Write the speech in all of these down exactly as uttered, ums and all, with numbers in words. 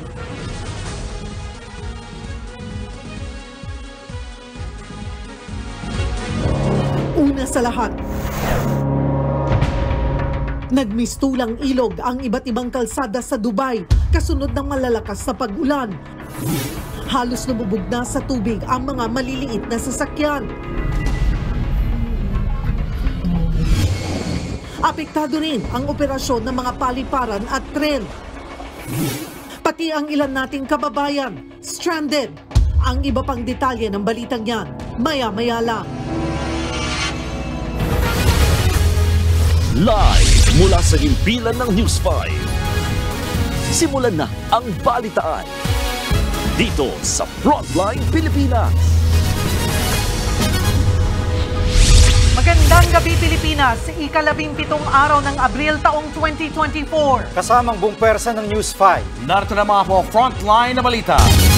Una sa lahat, nagmistulang ilog ang iba't ibang kalsada sa Dubai kasunod ng malalakas na pag-ulan. Halos lumubog na sa tubig ang mga maliliit na sasakyan. Apektado rin ang operasyon ng mga paliparan at tren. Pati ang ilan nating kababayan, stranded. Ang iba pang detalye ng balitang yan, maya-maya lang. Live mula sa himpilan ng News five. Simulan na ang balitaan dito sa Frontline Pilipinas. Magandang gabi Pilipinas, ikalabing pitong araw ng Abril taong twenty twenty-four. Kasamang buong pwersa ng News five. Narito na mga po Frontline na balita.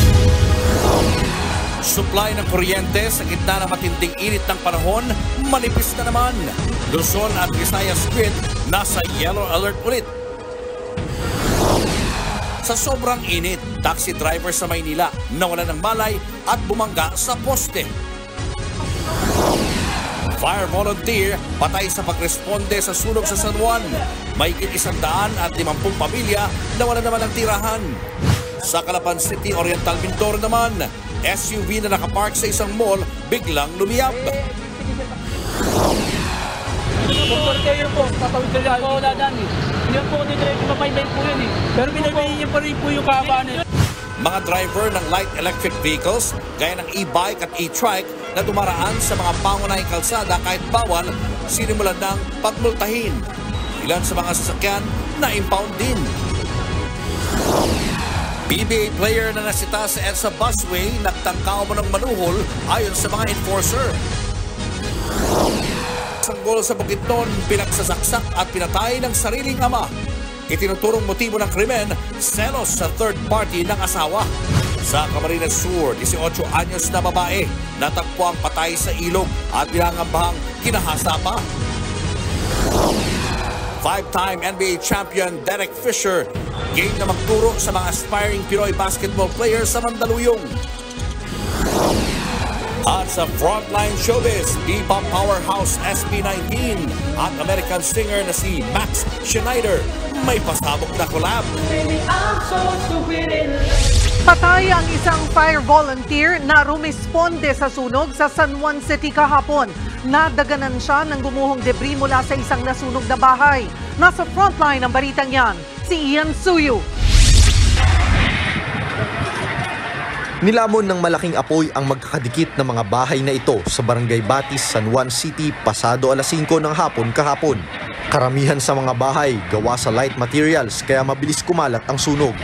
Supply ng kuryente sa gitna ng matinding init ng panahon, manipis na naman. Luzon at Visayas Grid nasa yellow alert ulit. Sa sobrang init, taxi driver sa Maynila nawalan ng malay at bumangga sa poste. Fire volunteer patay sa pagresponde sa sunog sa San Juan. Mahigit isang daan at limampung pamilya nawalan naman ng tirahan. Sa Calapan City, Oriental Mindoro naman, S U V na nakapark sa isang mall biglang lumiyab. Doktor kayo po, tatawid ka lang po wala dyan eh. Hindi po dinidiretso mapailan po yun eh. Pero binabayin niya pa rin po yung kabaan eh. Mga driver ng light electric vehicles, gaya ng e-bike at e-trike na dumaraan sa mga pangunahing kalsada kahit bawal, sinimulan ng pagmultahin. Ilan sa mga sasakyan na impound din. P B A player na nasita sa EDSA busway nagtangkaw mo ng manuhol ayon sa mga enforcer. Sanggol sa Bukidnon, pinagsasaksak at pinatay ng sariling ama. Itinuturong motibo ng krimen, selos sa third party ng asawa. Sa Camarines Sur, eighteen anyos na babae, natagpo ang patay sa ilog at pinangambahang kinahasa pa. Five-time N B A champion Derek Fisher, game na magturo sa mga aspiring Pinoy basketball players sa Mandaluyong. At sa Frontline Showbiz, P-pop powerhouse S B nineteen at American singer na si Max Schneider may pasabog na collab. Patay ang isang fire volunteer na rumisponde sa sunog sa San Juan City kahapon. Nadaganan siya ng gumuhong debris mula sa isang nasunog na bahay. Nasa frontline ng balitang yan, si Ian Suyu. Nilamon ng malaking apoy ang magkakadikit na mga bahay na ito sa Barangay Batis, San Juan City, pasado alas singko ng hapon kahapon. Karamihan sa mga bahay gawa sa light materials kaya mabilis kumalat ang sunog.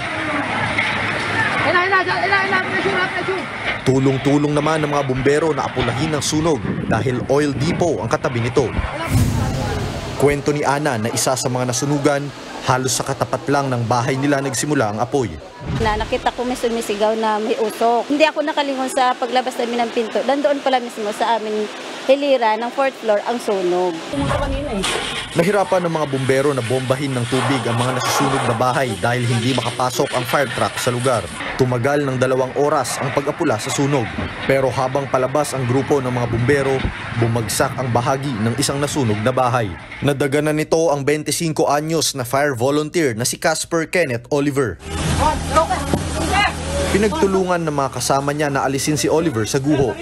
Tulong-tulong naman ng mga bumbero na apulahin ng sunog dahil oil depot ang katabi nito. Kwento ni Ana na isa sa mga nasunugan, halos sa katapat lang ng bahay nila nagsimula ang apoy. Na nakita ko may sumisigaw na may usok. Hindi ako nakalingon sa paglabas namin ng pinto. Nandoon pala mismo sa aming hilira ng fourth floor ang sunog. Nahirapan ng mga bumbero na bombahin ng tubig ang mga nasusunog na bahay dahil hindi makapasok ang fire truck sa lugar. Tumagal ng dalawang oras ang pag-apula sa sunog. Pero habang palabas ang grupo ng mga bumbero, bumagsak ang bahagi ng isang nasunog na bahay. Nadaganan nito ang twenty-five anyos na fire volunteer na si Casper Kenneth Oliver. Pinagtulungan ng mga kasama niya na alisin si Oliver sa guho.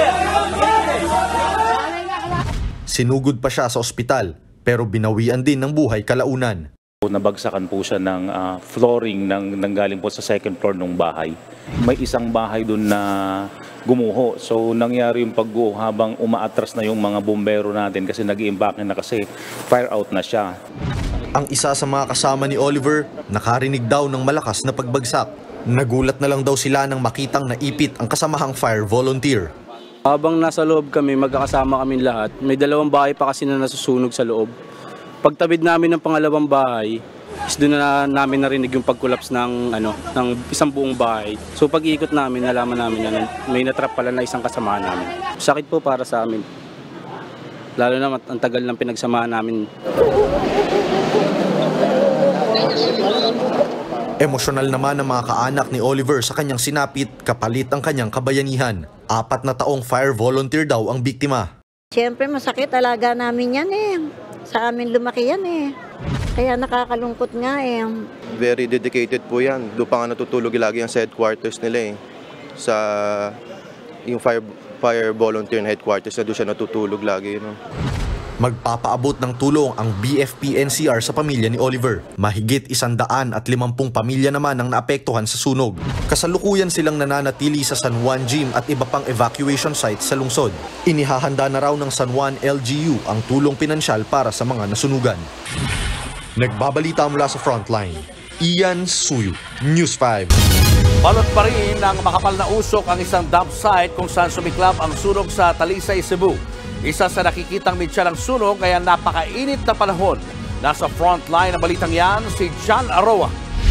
Sinugod pa siya sa ospital pero binawian din ng buhay kalaunan. Nabagsakan po siya ng uh, flooring ng nanggaling po sa second floor ng bahay. May isang bahay doon na gumuho. So nangyari yung pagguho habang umaatras na yung mga bumbero natin kasi nag-iimbake na kasi fire out na siya. Ang isa sa mga kasama ni Oliver nakarinig daw ng malakas na pagbagsak. Nagulat na lang daw sila nang makitang naipit ang kasamahang fire volunteer. Habang nasa loob kami, magkakasama kami lahat. May dalawang bahay pa kasi na nasusunog sa loob. Pagtabid namin ng pangalawang bahay, is doon na namin narinig yung pag-collapse ng, ano, ng isang buong bahay. So pag-iikot namin, nalaman namin na may natrap pala na isang kasama namin. Sakit po para sa amin. Lalo na ang tagal ng pinagsamahan namin. Emosyonal naman ang mga kaanak ni Oliver sa kanyang sinapit kapalit ang kanyang kabayanihan. Apat na taong fire volunteer daw ang biktima. Siyempre masakit, alaga namin yan eh. Sa amin lumaki yan eh. Kaya nakakalungkot nga eh. Very dedicated po yan. Doon pa nga natutulog lagi ang sa headquarters nila eh. Sa yung fire, fire volunteer na headquarters na doon siya natutulog lagi. No? Magpapaabot ng tulong ang B F P N C R sa pamilya ni Oliver. Mahigit isandaan at limampung pamilya naman ang naapektuhan sa sunog. Kasalukuyan silang nananatili sa San Juan Gym at iba pang evacuation sites sa lungsod. Inihahanda na raw ng San Juan L G U ang tulong pinansyal para sa mga nasunugan. Nagbabalita mula sa Frontline, Ian Suyu, News five. Balot pa rin ng makapal na usok ang isang dump site kung saan sumiklab ang sunog sa Talisay, Cebu. Isa sa nakikitang mitya ng sunog kaya napakainit na panahon. Nasa frontline ng balitang yan, si John Aroa.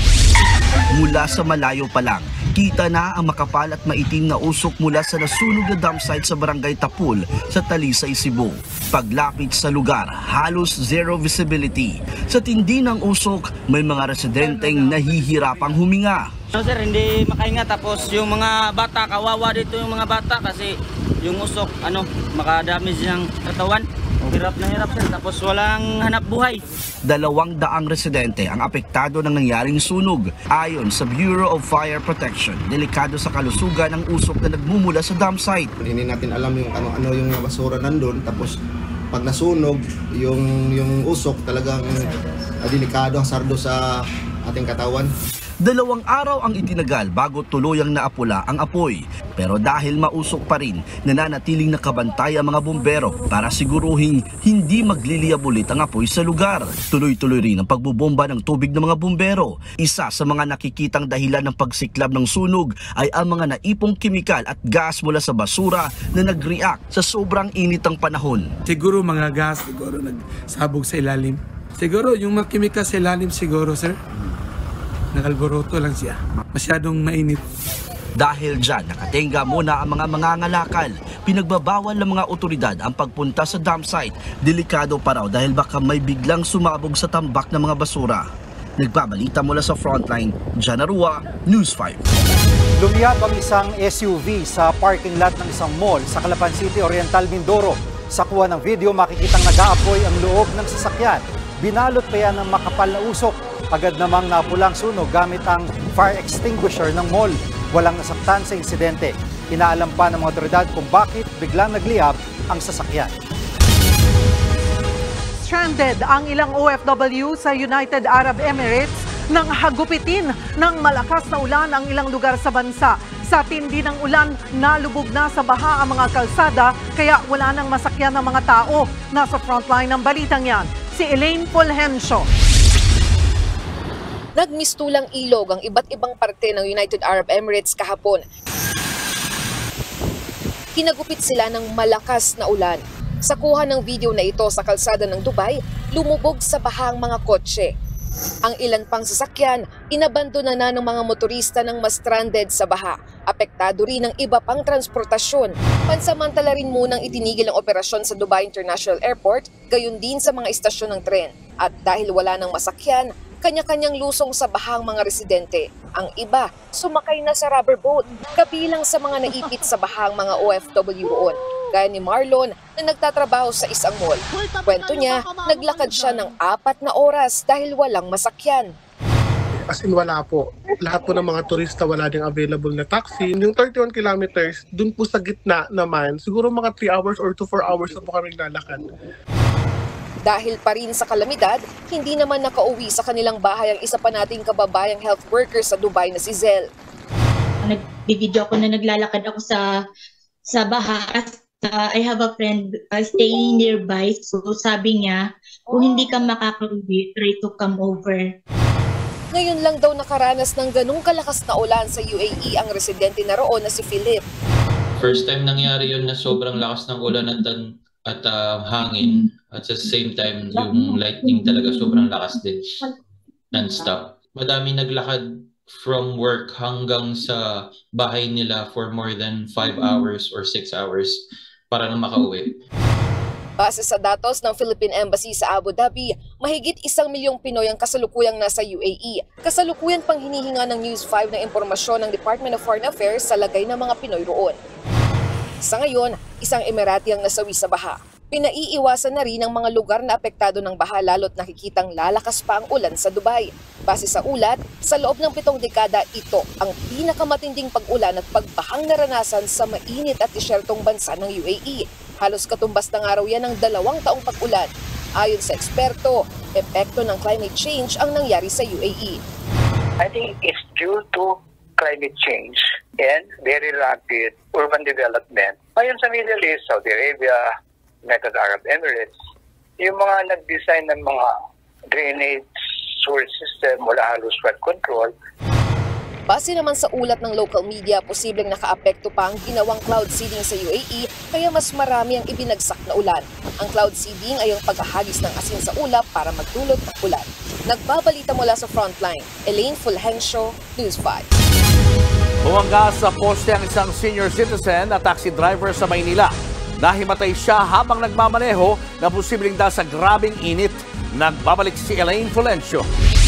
Mula sa malayo pa lang, kita na ang makapal at maitim na usok mula sa nasunog na dump site sa Barangay Tapul sa Talisay, Cebu. Paglapit sa lugar, halos zero visibility. Sa tindi ng usok, may mga residenteng nahihirapang huminga. No sir, hindi makahinga, tapos yung mga bata, kawawa dito yung mga bata kasi yung usok, ano, makadamage ng katawan. Hirap na hirap sir, tapos walang hanap buhay. Dalawang daang residente ang apektado ng nangyaring sunog. Ayon sa Bureau of Fire Protection, delikado sa kalusugan ang usok na nagmumula sa dump site. Hindi natin alam yung ano-ano yung basura nandun, tapos pag nasunog, yung, yung usok talagang uh, delikado, sardo sa ating katawan. Dalawang araw ang itinagal bago tuluyang naapula ang apoy. Pero dahil mausok pa rin, nananatiling nakabantay ang mga bumbero para siguruhin hindi magliliyab ulit ang apoy sa lugar. Tuloy-tuloy rin ang pagbubomba ng tubig ng mga bumbero. Isa sa mga nakikitang dahilan ng pagsiklab ng sunog ay ang mga naipong kimikal at gas mula sa basura na nag-react sa sobrang init ng panahon. Siguro mga gas, siguro nagsabog sa ilalim. Siguro yung mga kimikal sa ilalim siguro, sir. Nakalboroto lang siya. Masyadong mainit. Dahil dyan, nakatenga muna ang mga mangangalakal. Pinagbabawal ng mga otoridad ang pagpunta sa dump site. Delikado pa raw dahil baka may biglang sumabog sa tambak ng mga basura. Nagbabalita mula sa Frontline, John Arua, News five. Lumiyab ang isang S U V sa parking lot ng isang mall sa Calapan City, Oriental, Mindoro. Sa kuha ng video, makikitang nag-aapoy ang loob ng sasakyan. Binalot pa yan ng makapal na usok. Agad namang napulang sunog gamit ang fire extinguisher ng mall. Walang nasaktan sa insidente. Inaalam pa ng mga otoridad kung bakit biglang nagliyab ang sasakyan. Stranded ang ilang O F W sa United Arab Emirates nang hagupitin ng malakas na ulan ang ilang lugar sa bansa. Sa tindi ng ulan, nalubog na sa baha ang mga kalsada kaya wala nang masakyan ng mga tao. Nasa frontline ng balitang yan, si Elaine Fulgencio. Nagmistulang ilog ang iba't ibang parte ng United Arab Emirates kahapon. Kinagupit sila ng malakas na ulan. Sa kuha ng video na ito sa kalsada ng Dubai, lumubog sa bahang mga kotse. Ang ilan pang sasakyan, inabandona na ng mga motorista ng ma-stranded sa baha. Apektado rin ang iba pang transportasyon. Pansamantala rin munang itinigil ang operasyon sa Dubai International Airport, gayon din sa mga istasyon ng tren. At dahil wala nang masakyan, kanya-kanyang lusong sa bahang mga residente. Ang iba, sumakay na sa rubber boat, kabilang sa mga naipit sa bahang mga O F W roon. Gaya ni Marlon na nagtatrabaho sa isang mall. Kwento niya, naglakad siya ng apat na oras dahil walang masakyan. As in wala po. Lahat po ng mga turista wala ding available na taxi. Yung thirty-one kilometers, dun po sa gitna naman, siguro mga three hours or to four hours na po kami naglalakad. Dahil pa rin sa kalamidad, hindi naman nakauwi sa kanilang bahay ang isa pa nating kababayang health worker sa Dubai na si Zel. Nag-video ako na naglalakad ako sa sa baha. Uh, I have a friend uh, staying nearby, so sabi niya, kung hindi ka makakauwi, try to come over. Ngayon lang daw nakaranas ng ganung kalakas na ulan sa U A E ang residente na roon na si Philip. First time nangyari yun na sobrang lakas ng ulan at, at uh, hangin. At sa same time, yung lightning talaga sobrang lakas din. Non-stop. Madami naglakad from work hanggang sa bahay nila for more than five hours or six hours para na makauwi. Base sa datos ng Philippine Embassy sa Abu Dhabi, mahigit isang milyong Pinoy ang kasalukuyang nasa U A E. Kasalukuyan pang hinihinga ng News five ng impormasyon ng Department of Foreign Affairs sa lagay ng mga Pinoy roon. Sa ngayon, isang Emirati ang nasawi sa baha. Pinaiiwasan na rin ang mga lugar na apektado ng baha lalo't nakikitang lalakas pa ang ulan sa Dubai. Base sa ulat, sa loob ng pitong dekada ito ang pinakamatinding pag-ulan at pagbahang naranasan sa mainit at disyertong bansa ng U A E. Halos katumbas ng araw yan ng dalawang taong pag-ulan. Ayon sa eksperto, epekto ng climate change ang nangyari sa U A E. I think it's due to climate change and very rapid urban development. Ngayon sa Middle East, Saudi Arabia, United Arab Emirates, yung mga nag-design ng mga drainage sewer system mula halos flood control. Base naman sa ulat ng local media, posibleng nakaapekto pa ang ginawang cloud seeding sa U A E kaya mas marami ang ibinagsak na ulan. Ang cloud seeding ay ang paghahagis ng asin sa ulap para magdulot ng ulan. Nagbabalita mula sa Frontline, Elaine Fulgencio, News five. Bumangga sa poste ang isang senior citizen na taxi driver sa Maynila. Nahimatay siya habang nagmamaneho na posibleng dahil sa grabing init. Nagbabalik si Elaine Fulgencio.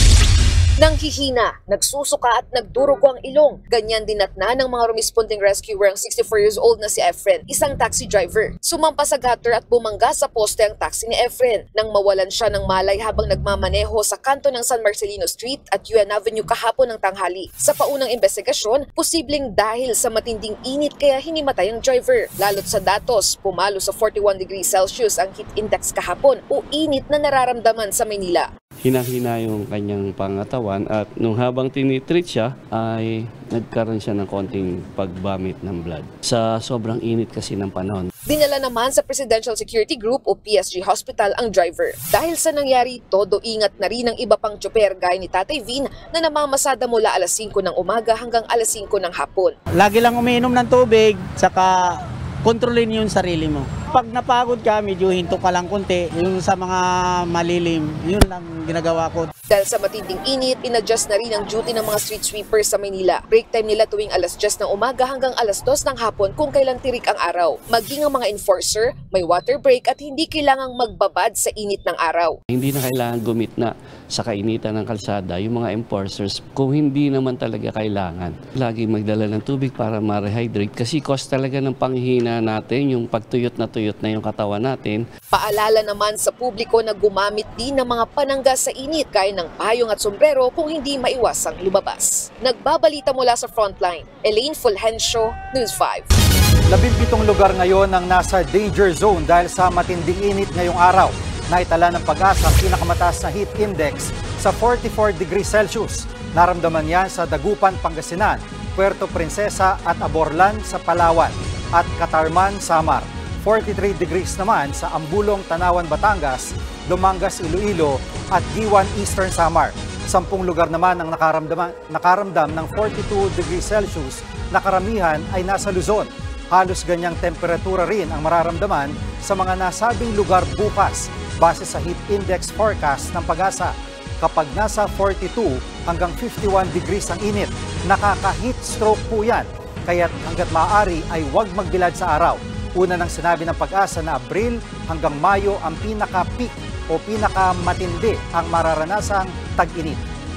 Nang hihina, nagsusuka at nagdurugo ang ilong. Ganyan dinatna ng mga rumisponding rescuer ang sixty-four years old na si Efren, isang taxi driver. Sumampa sa gutter at bumangga sa poste ang taxi ni Efren nang mawalan siya ng malay habang nagmamaneho sa kanto ng San Marcelino Street at U N Avenue kahapon ng tanghali. Sa paunang investigasyon, posibleng dahil sa matinding init kaya hinimatay ang driver. Lalo't sa datos, pumalo sa forty-one degrees Celsius ang heat index kahapon o init na nararamdaman sa Maynila. Hinahina yung kanyang pangatawan at nung habang tinitreat siya ay nagkaroon siya ng konting pagbamit ng blood. Sa sobrang init kasi ng panahon. Dinala naman sa Presidential Security Group o P S G Hospital ang driver. Dahil sa nangyari, todo ingat na rin ang iba pang tsoper gaya ni Tatay Vin na namamasada mula alas singko ng umaga hanggang alas singko ng hapon. Lagi lang umiinom ng tubig, saka kontrolin yung sarili mo. Pag napagod ka, medyo hinto ka lang konti. Yung sa mga malilim, yun lang ginagawa ko. Dahil sa matinding init, inadjust na rin ang duty ng mga street sweepers sa Manila. Break time nila tuwing alas diyes ng umaga hanggang alas dos ng hapon kung kailan tirik ang araw. Maging ang mga enforcer, may water break at hindi kailangang magbabad sa init ng araw. Hindi na kailangan gumitna sa kainitan ng kalsada yung mga enforcers kung hindi naman talaga kailangan. Lagi magdala ng tubig para ma-rehydrate kasi cost talaga ng panghihina natin yung pagtuyot na tuyot na yung katawan natin. Paalala naman sa publiko na gumamit din ng mga panangga sa init gaya ng payong at sombrero kung hindi maiwasang lumabas. Nagbabalita mula sa Frontline, Elaine Fulgencio, News five. Labimpitong lugar ngayon ang nasa danger zone dahil sa matinding init ngayong araw. Naitala ng Pag-asa ang pinakamataas na heat index sa forty-four degrees Celsius. Naramdaman yan sa Dagupan, Pangasinan, Puerto Princesa at Aborlan sa Palawan at Catarman, Samar. forty-three degrees naman sa Ambulong, Tanawan, Batangas, Dumangas, Iloilo at Giwan, Eastern Samar. Sampung lugar naman ang nakaramdam, nakaramdam ng forty-two degrees Celsius na karamihan ay nasa Luzon. Halos ganyang temperatura rin ang mararamdaman sa mga nasabing lugar bukas base sa heat index forecast ng Pag-asa. Kapag nasa forty-two hanggang fifty-one degrees ang init, nakaka-heat stroke po yan. Kaya't hanggat maaari ay huwag magbilad sa araw. Una nang sinabi ng Pag-asa na Abril hanggang Mayo ang pinaka-peak o pinaka-matindi ang mararanasang tag-init.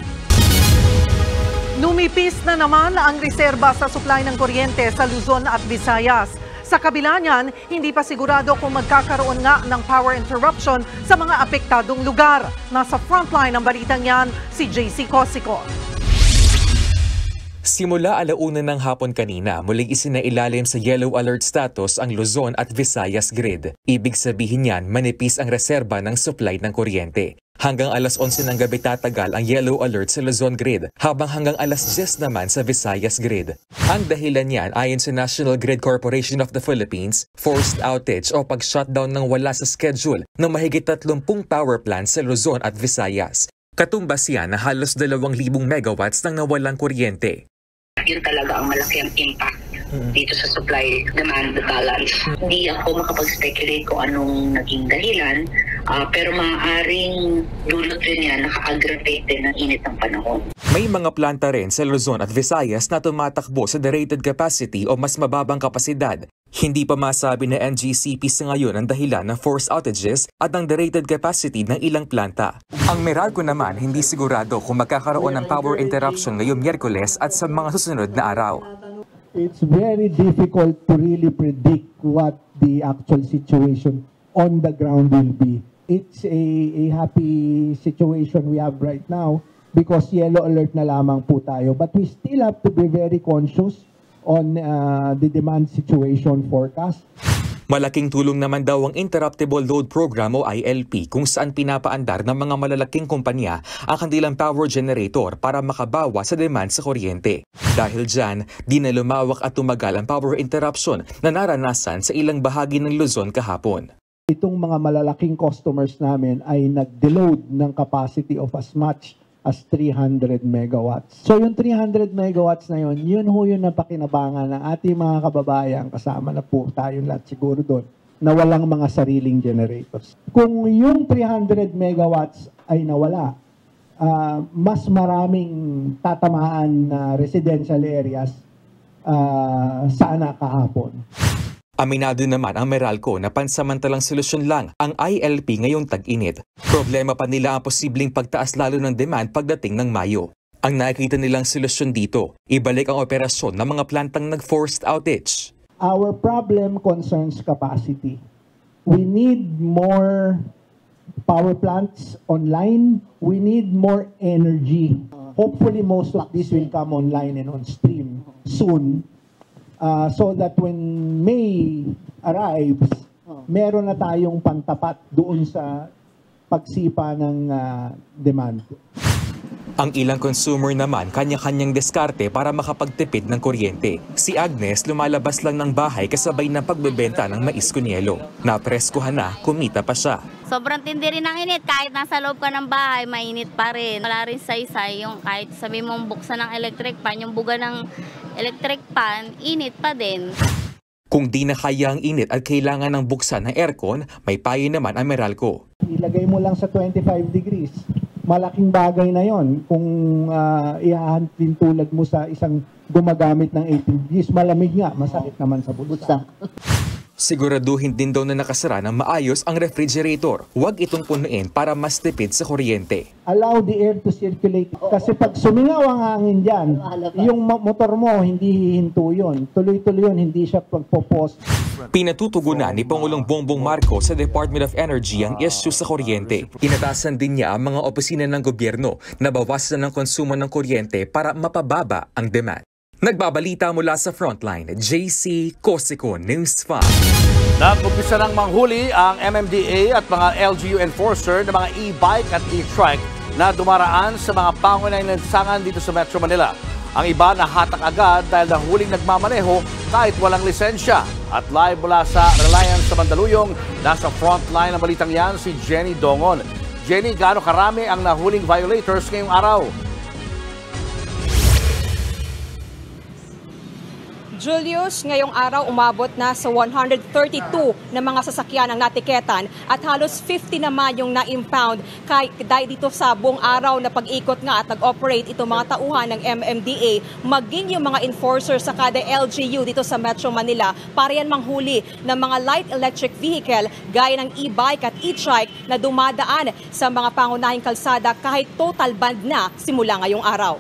Numipis na naman ang reserba sa supply ng kuryente sa Luzon at Visayas. Sa kabila niyan, hindi pa sigurado kung magkakaroon nga ng power interruption sa mga apektadong lugar. Nasa frontline ng balitang yan, si J C Cosico. Simula alauna ng hapon kanina, muling isinailalim sa yellow alert status ang Luzon at Visayas grid. Ibig sabihin niyan, manipis ang reserba ng supply ng kuryente. Hanggang alas onse ng gabi tatagal ang yellow alert sa Luzon grid, habang hanggang alas diyes naman sa Visayas grid. Ang dahilan niyan ayon sa National Grid Corporation of the Philippines, forced outage o pag-shutdown ng wala sa schedule ng mahigit tatlumpung power plants sa Luzon at Visayas. Katumbas yan na halos dalawang libong megawatts nang nawalang kuryente. Yun talaga ang malaki ang impact dito sa supply-demand balance. Hindi ako makapag-speculate kung anong naging dahilan, uh, pero maaaring dulot rin yan, naka-aggravate din ng init ng panahon. May mga planta rin sa Luzon at Visayas na tumatakbo sa derated capacity o mas mababang kapasidad. Hindi pa masabi na N G C P sa ngayon ang dahilan ng forced outages at ang derated capacity ng ilang planta. Ang Meralco naman hindi sigurado kung magkakaroon ng power interruption ngayong Miyerkules at sa mga susunod na araw. It's very difficult to really predict what the actual situation on the ground will be. It's a, a happy situation we have right now because yellow alert na lamang po tayo. But we still have to be very conscious on uh, the demand situation forecast. Malaking tulong naman daw ang Interruptible Load Program o I L P kung saan pinapaandar ng mga malalaking kumpanya ang kanilang power generator para makabawa sa demand sa kuryente. Dahil dyan, di na lumawak at tumagal ang power interruption na naranasan sa ilang bahagi ng Luzon kahapon. Itong mga malalaking customers namin ay nag-deload ng capacity of as much as three hundred megawatts. So yung three hundred megawatts na yun, yun ho yun na pakinabangan ng ating mga kababayan, kasama na po tayong lahat siguro doon, na walang mga sariling generators. Kung yung three hundred megawatts ay nawala, uh, mas maraming tatamaan na residential areas uh, sana kahapon. Aminado naman ang Meralco na pansamantalang solusyon lang ang I L P ngayong tag-init. Problema pa nila ang posibleng pagtaas lalo ng demand pagdating ng Mayo. Ang nakikita nilang solusyon dito, ibalik ang operasyon ng mga plantang nag-forced outage. Our problem concerns capacity. We need more power plants online. We need more energy. Hopefully most of this will come online and on stream soon. Uh, so that when May arrives, meron na tayong pantapat doon sa pagsipa ng uh, demand. Ang ilang consumer naman kanya-kanyang diskarte para makapagtipid ng kuryente. Si Agnes lumalabas lang ng bahay kasabay ng pagbebenta ng mais con yelo. Napreskuhan na, kumita pa siya. Sobrang tindi rin ng init. Kahit nasa loob ka ng bahay, mainit pa rin. Wala rin saysay yung kahit sabi mong buksan ng electric pan, yung buga ng electric pan, init pa din. Kung di na kaya ang init at kailangan ng buksan ng aircon, may payo naman ang Meralco. Ilagay mo lang sa twenty-five degrees. Malaking bagay na yon. Kung uh, ihahantin tulad mo sa isang gumagamit ng eighteen degrees, malamig nga, masakit naman sa bulsa. Siguraduhin din daw na nakasara ng maayos ang refrigerator. Huwag itong punuin para mas tipid sa kuryente. Allow the air to circulate. Kasi pag sumingaw ang hangin dyan, yung motor mo, hindi hihinto yun. Tuloy-tuloy yun, hindi siya pagpopos. Pinatutugunan ni Pangulong Bongbong Marcos sa Department of Energy ang issue sa kuryente. Inatasan din niya ang mga opisina ng gobyerno na bawasan ng konsumo ng kuryente para mapababa ang demand. Nagbabalita mula sa Frontline, J C Cosico, News five. Nag-umpisa ng manghuli ang M M D A at mga L G U enforcer ng mga e-bike at e-trike na dumaraan sa mga pangunahing lansangan dito sa Metro Manila. Ang iba nahatak agad dahil nahuling nagmamaneho kahit walang lisensya. At live mula sa Reliance sa Mandaluyong, nasa Frontline ng balitang yan si Jenny Dongon. Jenny, gaano karami ang nahuling violators ngayong araw? Julius, ngayong araw umabot na sa one hundred thirty-two na mga sasakyan ang natiketan at halos fifty naman yung na-impound kahit dahil dito sa buong araw na pag-ikot nga at nag-operate itong mga tauhan ng M M D A maging yung mga enforcers sa kada L G U dito sa Metro Manila para yan manghuli ng mga light electric vehicle gaya ng e-bike at e-trike na dumadaan sa mga pangunahing kalsada kahit total ban na simula ngayong araw.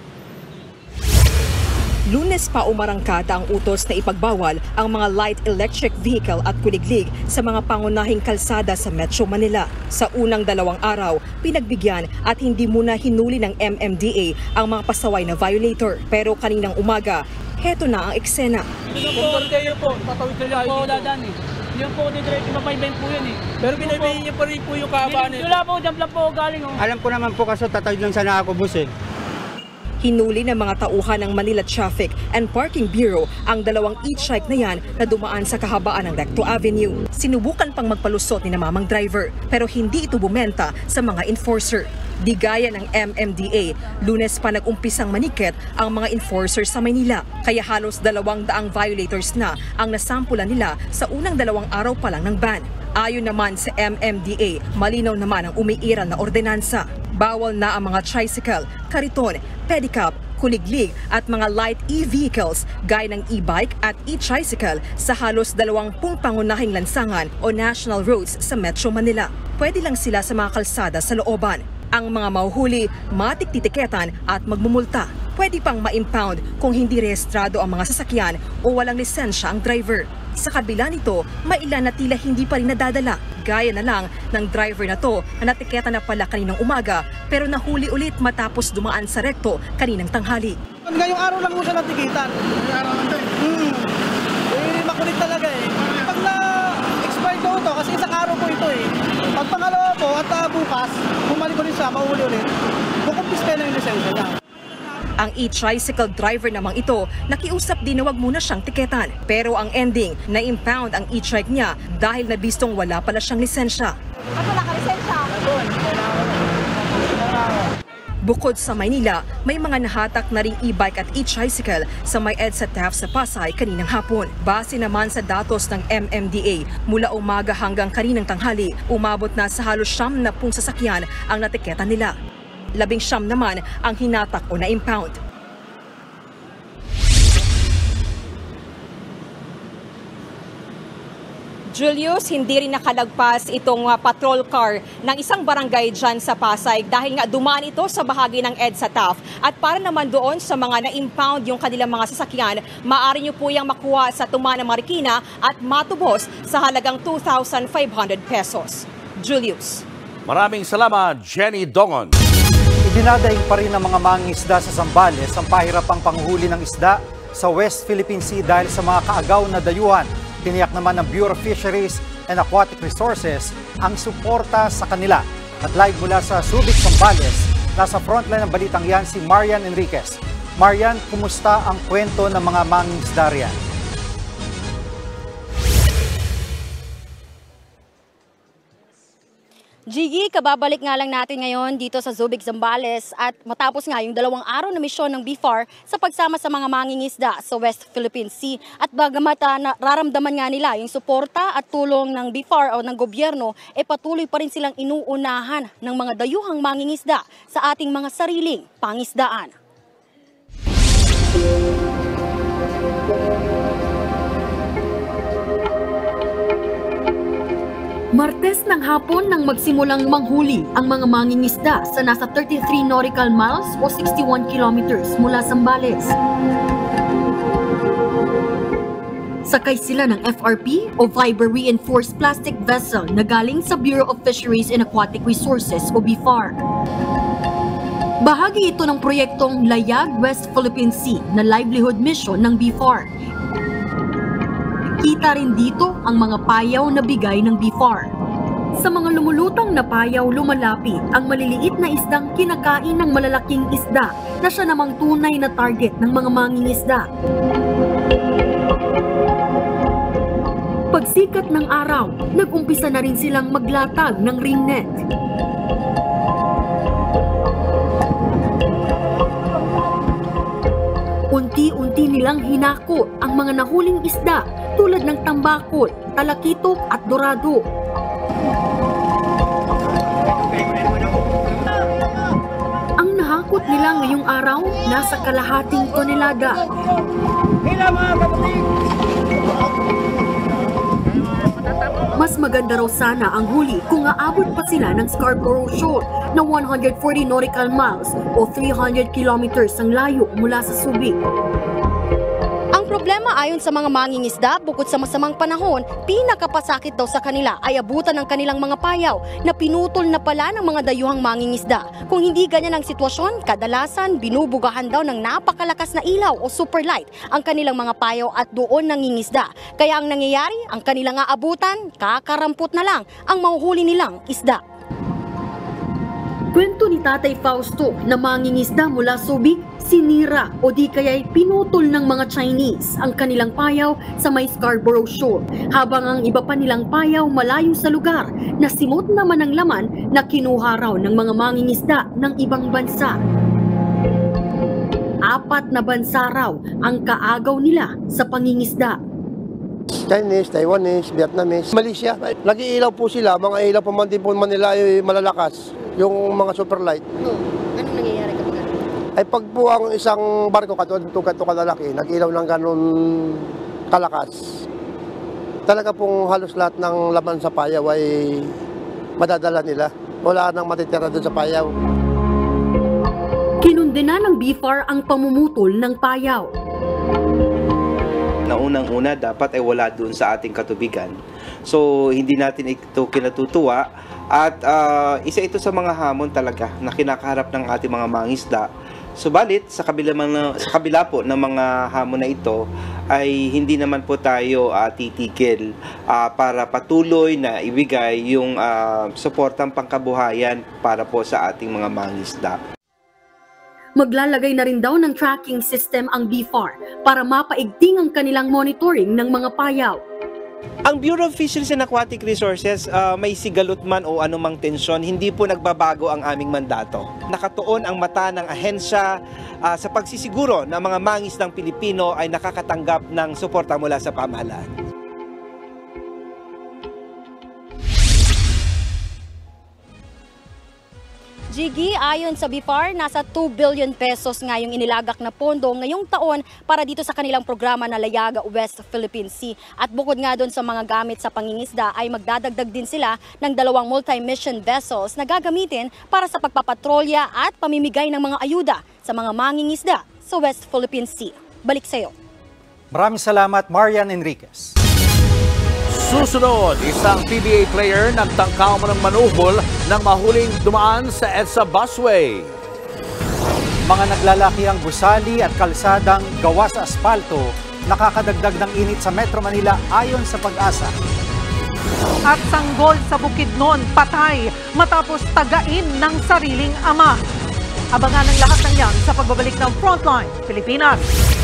Lunes pa umarangkada ang utos na ipagbawal ang mga light electric vehicle at kuliglig sa mga pangunahing kalsada sa Metro Manila. Sa unang dalawang araw, pinagbigyan at hindi muna hinuli ng M M D A ang mga pasaway na violator. Pero kaninang umaga, heto na ang eksena. Kung kayo po, tatawid kayo po dadaan eh. Yun po, diretso mapayben po yun eh. Pero binabayin niyo pa rin po yung kahabaan eh. Wala po, jump lang po galing oh. Alam ko naman po kasi tatawid lang sana ako bus eh. Hinuli ng mga tauhan ng Manila Traffic and Parking Bureau ang dalawang e-trike na yan na dumaan sa kahabaan ng Recto Avenue. Sinubukan pang magpalusot ni na mamang driver pero hindi ito bumenta sa mga enforcer. Di gaya ng M M D A, Lunes pa nag-umpisang manikit ang mga enforcer sa Maynila. Kaya halos dalawang daang violators na ang nasampulan nila sa unang dalawang araw pa lang ng ban. Ayon naman sa M M D A, malinaw naman ang umiiral na ordinansa. Bawal na ang mga tricycle, kariton, pedicab, kuliglig at mga light e-vehicles gaya ng e-bike at e-tricycle sa halos dalawampung pangunahing lansangan o national roads sa Metro Manila. Pwede lang sila sa mga kalsada sa looban. Ang mga mahuhuli, matiktitiketan at magmumulta. Pwede pang ma-impound kung hindi rehistrado ang mga sasakyan o walang lisensya ang driver. Sa kabila nito, may ilan na tila hindi pa rin nadadala. Gaya na lang ng driver na to na natiketa na pala kaninang umaga pero nahuli ulit matapos dumaan sa rekto kaninang tanghali. Ngayong araw lang mo siya natikitan. Ngayong araw lang tayo? Hmm. Eh, makulit talaga eh. Pag na-expired ko ito, kasi isang araw po ito eh. Pag pangalawa po at uh, bukas, bumalik ulit siya, mauuli ulit. Kukumpis kayo ng lisensya niya. Ang e-tricycle driver namang ito, nakiusap din na wag muna siyang tiketan. Pero ang ending, na-impound ang e-trike niya dahil nabistong wala pala siyang lisensya. At wala ka lisensya? Bukod sa Maynila, may mga nahatak na ring e-bike at e-tricycle sa may EDSA Taft sa Pasay kaninang hapon. Base naman sa datos ng M M D A, mula umaga hanggang kaninang tanghali, umabot na sa halos siyam na pung sasakyan ang natiketa nila. Labing siyam naman ang hinatak o na-impound. Julius, hindi rin nakalagpas itong uh, patrol car ng isang barangay dyan sa Pasay dahil nga dumaan ito sa bahagi ng EDSA Taft. At para naman doon sa mga na-impound yung kanilang mga sasakyan, maaari nyo po yung makuha sa Tumana, Marikina at matubos sa halagang two thousand five hundred pesos. Julius. Maraming salamat, Jenny Dongon. Dinadaing pa rin ng mga mangingisda sa Zambales ang pahirapang panghuli ng isda sa West Philippine Sea dahil sa mga kaagaw na dayuhan. Tiniyak naman ng Bureau of Fisheries and Aquatic Resources ang suporta sa kanila. At live mula sa Subic, Zambales, nasa frontline ng balitang yan si Marian Enriquez. Marian, kumusta ang kwento ng mga mangingisda riyan? Gigi, kababalik nga lang natin ngayon dito sa Subic, Zambales at matapos nga yung dalawang araw na misyon ng B F A R sa pagsama sa mga mangingisda sa West Philippine Sea at bagamat uh, nararamdaman nga nila yung suporta at tulong ng B F A R o ng gobyerno, eh patuloy pa rin silang inuunahan ng mga dayuhang mangingisda sa ating mga sariling pangisdaan. Martes ng hapon nang magsimulang manghuli ang mga mangingisda sa nasa thirty-three nautical miles o sixty-one kilometers mula Zambales. Sakay sila ng F R P o Fiber Reinforced Plastic Vessel na galing sa Bureau of Fisheries and Aquatic Resources o B F A R. Bahagi ito ng proyektong Layag West Philippine Sea na livelihood mission ng B F A R. Kita rin dito ang mga payaw na bigay ng B F A R. Sa mga lumulutang na payaw lumalapit ang maliliit na isdang kinakain ng malalaking isda na siya namang tunay na target ng mga mangingisda. Pagsikat ng araw, nag-umpisa na rin silang maglatag ng ring net. Unti-unti nilang hinakot ang mga nahuling isda tulad ng tambakol, talakitok at dorado. Ang nahakot nila ngayong araw nasa kalahating tonelada. Mas maganda raw sana ang huli kung aabot pa sila ng Scarborough Shoal na one hundred forty nautical miles o three hundred kilometers ang layo mula sa Subic. Ang problema ayon sa mga mangingisda, bukod sa masamang panahon, pinakapasakit daw sa kanila ay abutan ng kanilang mga payaw na pinutol na pala ng mga dayuhang mangingisda. Kung hindi ganyan ang sitwasyon, kadalasan binubugahan daw ng napakalakas na ilaw o superlight ang kanilang mga payaw at doon nangingisda. Kaya ang nangyayari, ang kanilang aabutan, kakarampot na lang ang mahuhuli nilang isda. Kwento ni Tatay Fausto na mangingisda mula Subic, sinira o di kaya'y pinutol ng mga Chinese ang kanilang payaw sa may Scarborough Shoal, habang ang iba pa nilang payaw malayo sa lugar na simot naman ang laman na kinuha raw ng mga mangingisda ng ibang bansa. Apat na bansa raw ang kaagaw nila sa pangingisda. Chinese, Taiwanese, Vietnamese, Malaysia. Nag-iilaw po sila, mga ilaw pa man din po Manila ay malalakas, yung mga super light. Oh, anong nangyayari kapag ano? Ay pag po ang isang barko katulad ito kato kalalaki, nag-ilaw ng ganun kalakas, talaga pong halos lahat ng laman sa payaw ay madadala nila. Wala nang matitira doon sa payaw. Kinundena ng B F A R ang pamumutol ng payaw. Na unang-una, dapat ay wala doon sa ating katubigan. So, hindi natin ito kinatutuwa. At uh, isa ito sa mga hamon talaga na kinakaharap ng ating mga mangisda. Subalit, sa kabila, mga, sa kabila po ng mga hamon na ito, ay hindi naman po tayo uh, titigil uh, para patuloy na ibigay yung uh, suportang pangkabuhayan para po sa ating mga mangisda. Maglalagay na rin daw ng tracking system ang B F A R para mapaigting ang kanilang monitoring ng mga payaw. Ang Bureau of Fisheries and Aquatic Resources, uh, may sigalot man o anumang tensyon, hindi po nagbabago ang aming mandato. Nakatuon ang mata ng ahensya uh, sa pagsisiguro na mga mangisdang Pilipino ay nakakatanggap ng suporta mula sa pamahalaan. Jiggy, ayon sa B F A R, nasa two billion pesos nga yung inilagak na pondo ngayong taon para dito sa kanilang programa na Layaga West Philippine Sea. At bukod nga doon sa mga gamit sa pangingisda ay magdadagdag din sila ng dalawang multi-mission vessels na gagamitin para sa pagpapatrolya at pamimigay ng mga ayuda sa mga mangingisda sa West Philippine Sea. Balik sa iyo. Maraming salamat, Marian Enriquez. Susunod, isang P B A player nagtangkaw mo ng manuhol nang mahuling dumaan sa EDSA busway. Mga naglalaki ang gusali at kalsadang gawa sa asfalto, nakakadagdag ng init sa Metro Manila ayon sa Pag-asa. At sanggol sa Bukidnon, patay matapos tagain ng sariling ama. Abangan ang lahat ng yan sa pagbabalik ng Frontline Pilipinas.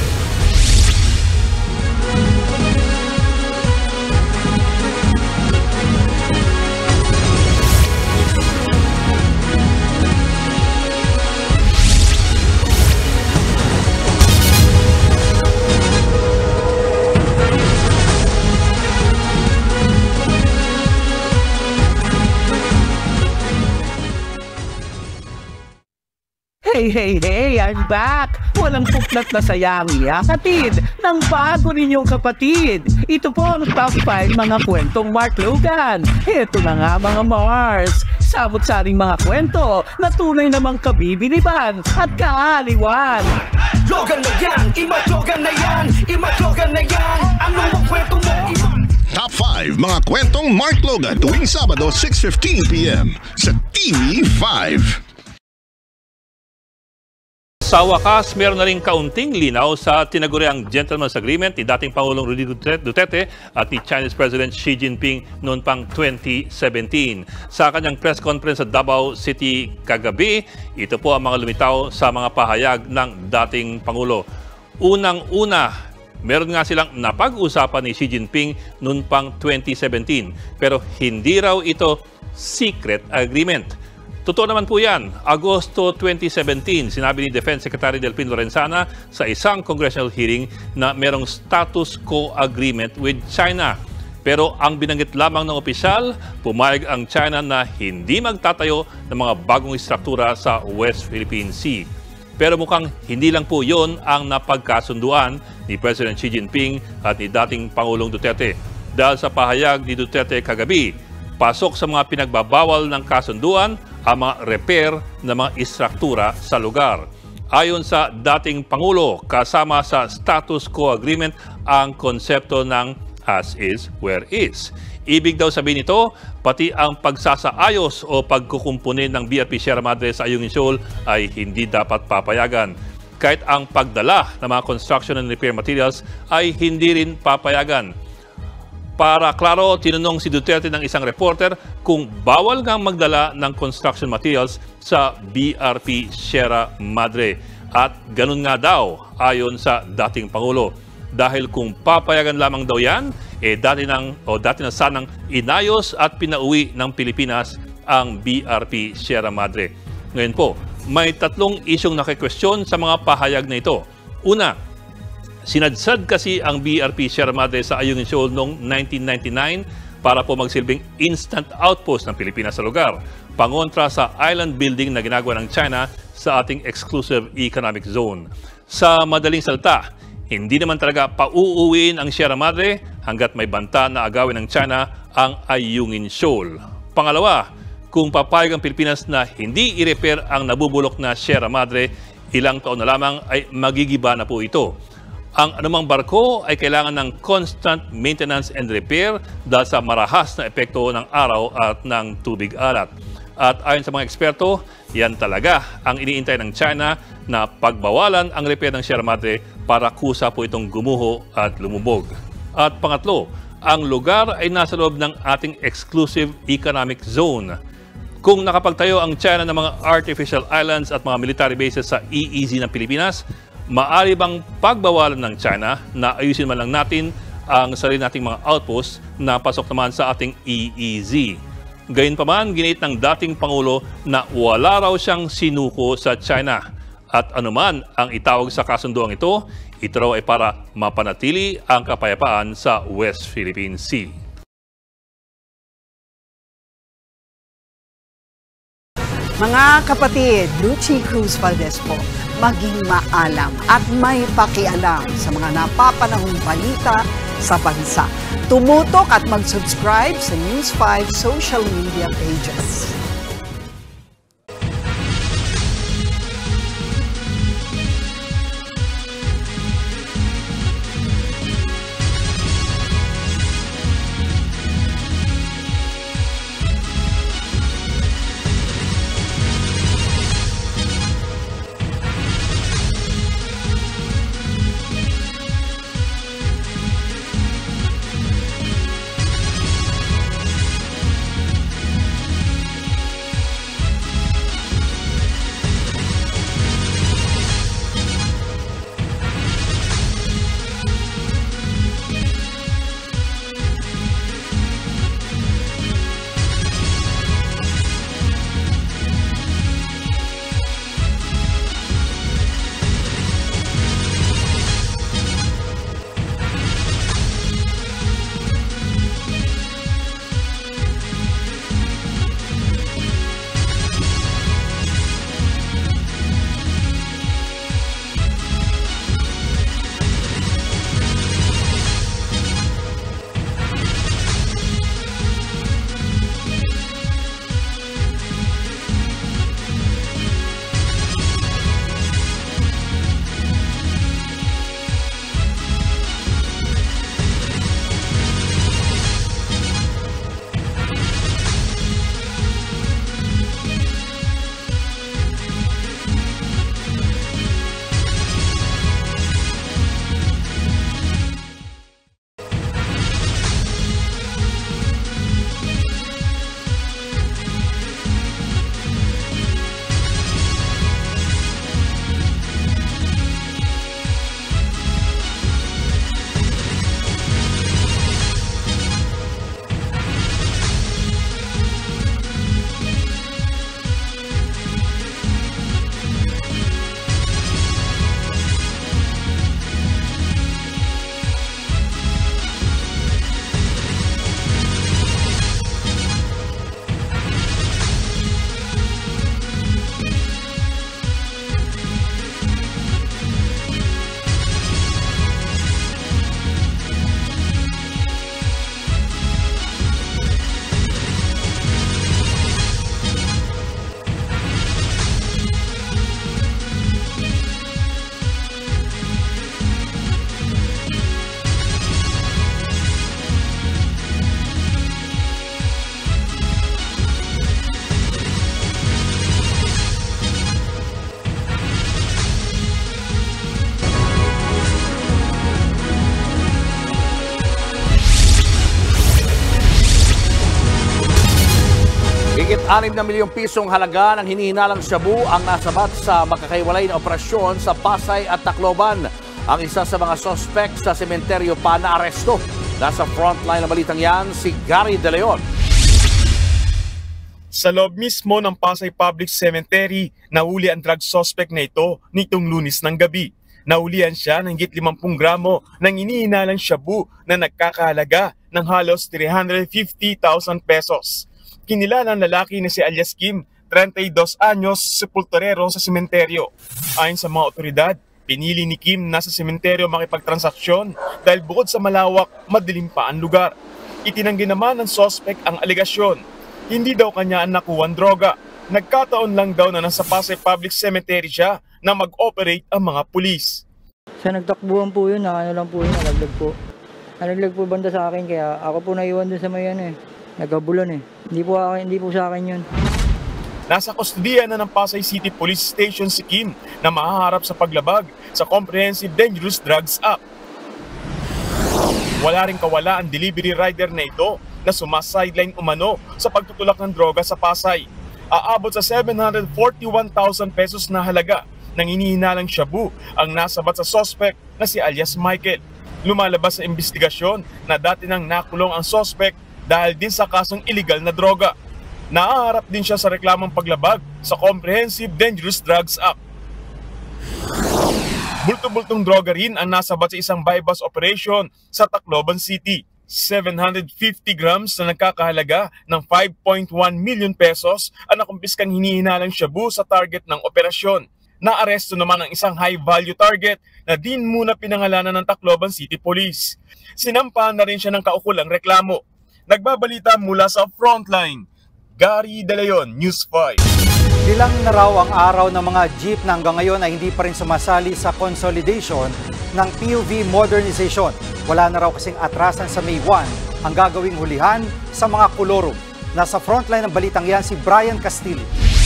Hey, hey, hey, I'm back! Walang puklat na sayang yakatid ng bago ninyong kapatid. Ito po ang top five mga kwentong Mark Logan. Ito na nga mga Mars. Sabot-saring mga kwento na tunay namang kabibiliban at kaaliwan. Logan na yan! Ima-Logan na yan! Ima-Logan na yan! Anong mga kwento mo? Top five mga kwentong Mark Logan tuwing Sabado six fifteen p m sa T V five. Sa wakas, meron na rin kaunting linaw sa tinaguriang Gentleman's Agreement ni dating Pangulong Rodrigo Duterte at ni Chinese President Xi Jinping noon pang twenty seventeen. Sa kanyang press conference sa Davao City kagabi, ito po ang mga lumitaw sa mga pahayag ng dating Pangulo. Unang-una, meron nga silang napag-usapan ni Xi Jinping noon pang twenty seventeen, pero hindi raw ito secret agreement. Totoo naman po yan. Agosto twenty seventeen, sinabi ni Defense Secretary Delfin Lorenzana sa isang congressional hearing na merong status quo agreement with China. Pero ang binanggit lamang ng opisyal, pumayag ang China na hindi magtatayo ng mga bagong istruktura sa West Philippine Sea. Pero mukhang hindi lang po yon ang napagkasunduan ni President Xi Jinping at ni dating Pangulong Duterte. Dahil sa pahayag ni Duterte kagabi, pasok sa mga pinagbabawal ng kasunduan ang mga repair ng mga istruktura sa lugar. Ayon sa dating Pangulo, kasama sa status quo agreement ang konsepto ng as is, where is. Ibig daw sabihin nito, pati ang pagsasaayos o pagkukumpunin ng B R P Sierra Madre sa Ayungin Shoal ay hindi dapat papayagan. Kahit ang pagdala ng mga construction and repair materials ay hindi rin papayagan. Para klaro, tinanong si Duterte ng isang reporter kung bawal ngang magdala ng construction materials sa B R P Sierra Madre. At ganun nga daw ayon sa dating Pangulo. Dahil kung papayagan lamang daw yan, eh dati, nang, o dati na sanang inayos at pinauwi ng Pilipinas ang B R P Sierra Madre. Ngayon po, may tatlong isyong nakikwestiyon sa mga pahayag na ito. Una, sinadsad kasi ang B R P Sierra Madre sa Ayungin Shoal noong nineteen ninety-nine para po magsilbing instant outpost ng Pilipinas sa lugar, pangontra sa island building na ginagawa ng China sa ating exclusive economic zone. Sa madaling salita, hindi naman talaga pauuwiin ang Sierra Madre hanggat may banta na agawin ng China ang Ayungin Shoal. Pangalawa, kung papayag ang Pilipinas na hindi i-repair ang nabubulok na Sierra Madre, ilang taon na lamang ay magigiba na po ito. Ang anumang barko ay kailangan ng constant maintenance and repair dahil sa marahas na epekto ng araw at ng tubig alat. At ayon sa mga eksperto, yan talaga ang iniintay ng China na pagbawalan ang repair ng Sierra Madre para kusa po itong gumuho at lumubog. At pangatlo, ang lugar ay nasa loob ng ating exclusive economic zone. Kung nakapagtayo ang China ng mga artificial islands at mga military bases sa E E Z ng Pilipinas, maaari bang pagbawalan ng China na ayusin man lang natin ang sarili nating mga outposts na pasok naman sa ating E E Z? Gayunpaman, ginit ng dating Pangulo na wala raw siyang sinuko sa China. At anuman ang itawag sa kasunduang ito, ito raw ay para mapanatili ang kapayapaan sa West Philippine Sea. Mga kapatid, Lucy Cruz Valdez po, maging maalam at may pakialam sa mga napapanahong balita sa bansa. Tumutok at mag-subscribe sa News five social media pages. Higit anim na milyong pisong halaga ng hinihinalang shabu ang nasabat sa magkakaiwalay na operasyon sa Pasay at Tacloban. Ang isa sa mga sospek sa sementeryo pa na aresto. Nasa frontline ng balitang yan, si Gary De Leon. Sa loob mismo ng Pasay Public Cemetery, nahuli ang drug suspect na ito nitong Lunes ng gabi. Nahulihan siya ng higit limampu gramo ng inihinalang shabu na nagkakahalaga ng halos three hundred fifty thousand pesos. Kinilala ng lalaki na si alias Kim, thirty-dos anyos, sepulturero sa sementeryo. Ayon sa mga otoridad, pinili ni Kim na sa sementeryo makipagtransaksyon dahil bukod sa malawak, madilim pa ang lugar. Itinanggi naman ng suspect ang alegasyon. Hindi daw kanya ang nakuwang droga. Nagkataon lang daw na nasa Pasay Public Cemetery siya na mag-operate ang mga pulis. Sa nagtakbuhan po yun, ano lang po yun, nalaglag po. Nalaglag po banda sa akin, kaya ako po naiwan dun sa may ano eh. Nagkabulan eh. Hindi po, akin, hindi po sa akin yun. Nasa kustodiya na ng Pasay City Police Station si Kim na mahaharap sa paglabag sa Comprehensive Dangerous Drugs Act. Wala rin kawala ang delivery rider na ito na sumasideline umano sa pagtutulak ng droga sa Pasay. Aabot sa seven hundred forty-one thousand pesos na halaga ng hinihinalang shabu ang nasabat sa suspect na si alias Michael. Lumalabas sa investigasyon na dati nang nakulong ang suspect dahil din sa kasong illegal na droga. Naaharap din siya sa reklamang paglabag sa Comprehensive Dangerous Drugs Act. Bulto-bultong droga rin ang nasabat sa isang bypass operation sa Tacloban City. seven hundred fifty grams na nagkakahalaga ng five point one million pesos ang nakumpiskang hinihinalang shabu sa target ng operasyon. Naaresto naman ang isang high-value target na din muna pinangalanan ng Tacloban City Police. Sinampahan na rin siya ng kaukulang reklamo. Nagbabalita mula sa Frontline, Gary De Leon, News five. Bilang na raw ang araw ng mga jeep na hanggang ngayon ay hindi pa rin sumasali sa consolidation ng P U V modernization. Wala na raw kasing atrasan sa May one ang gagawing hulihan sa mga kolorum. Nasa frontline ng balitang yan si Brian Castillo.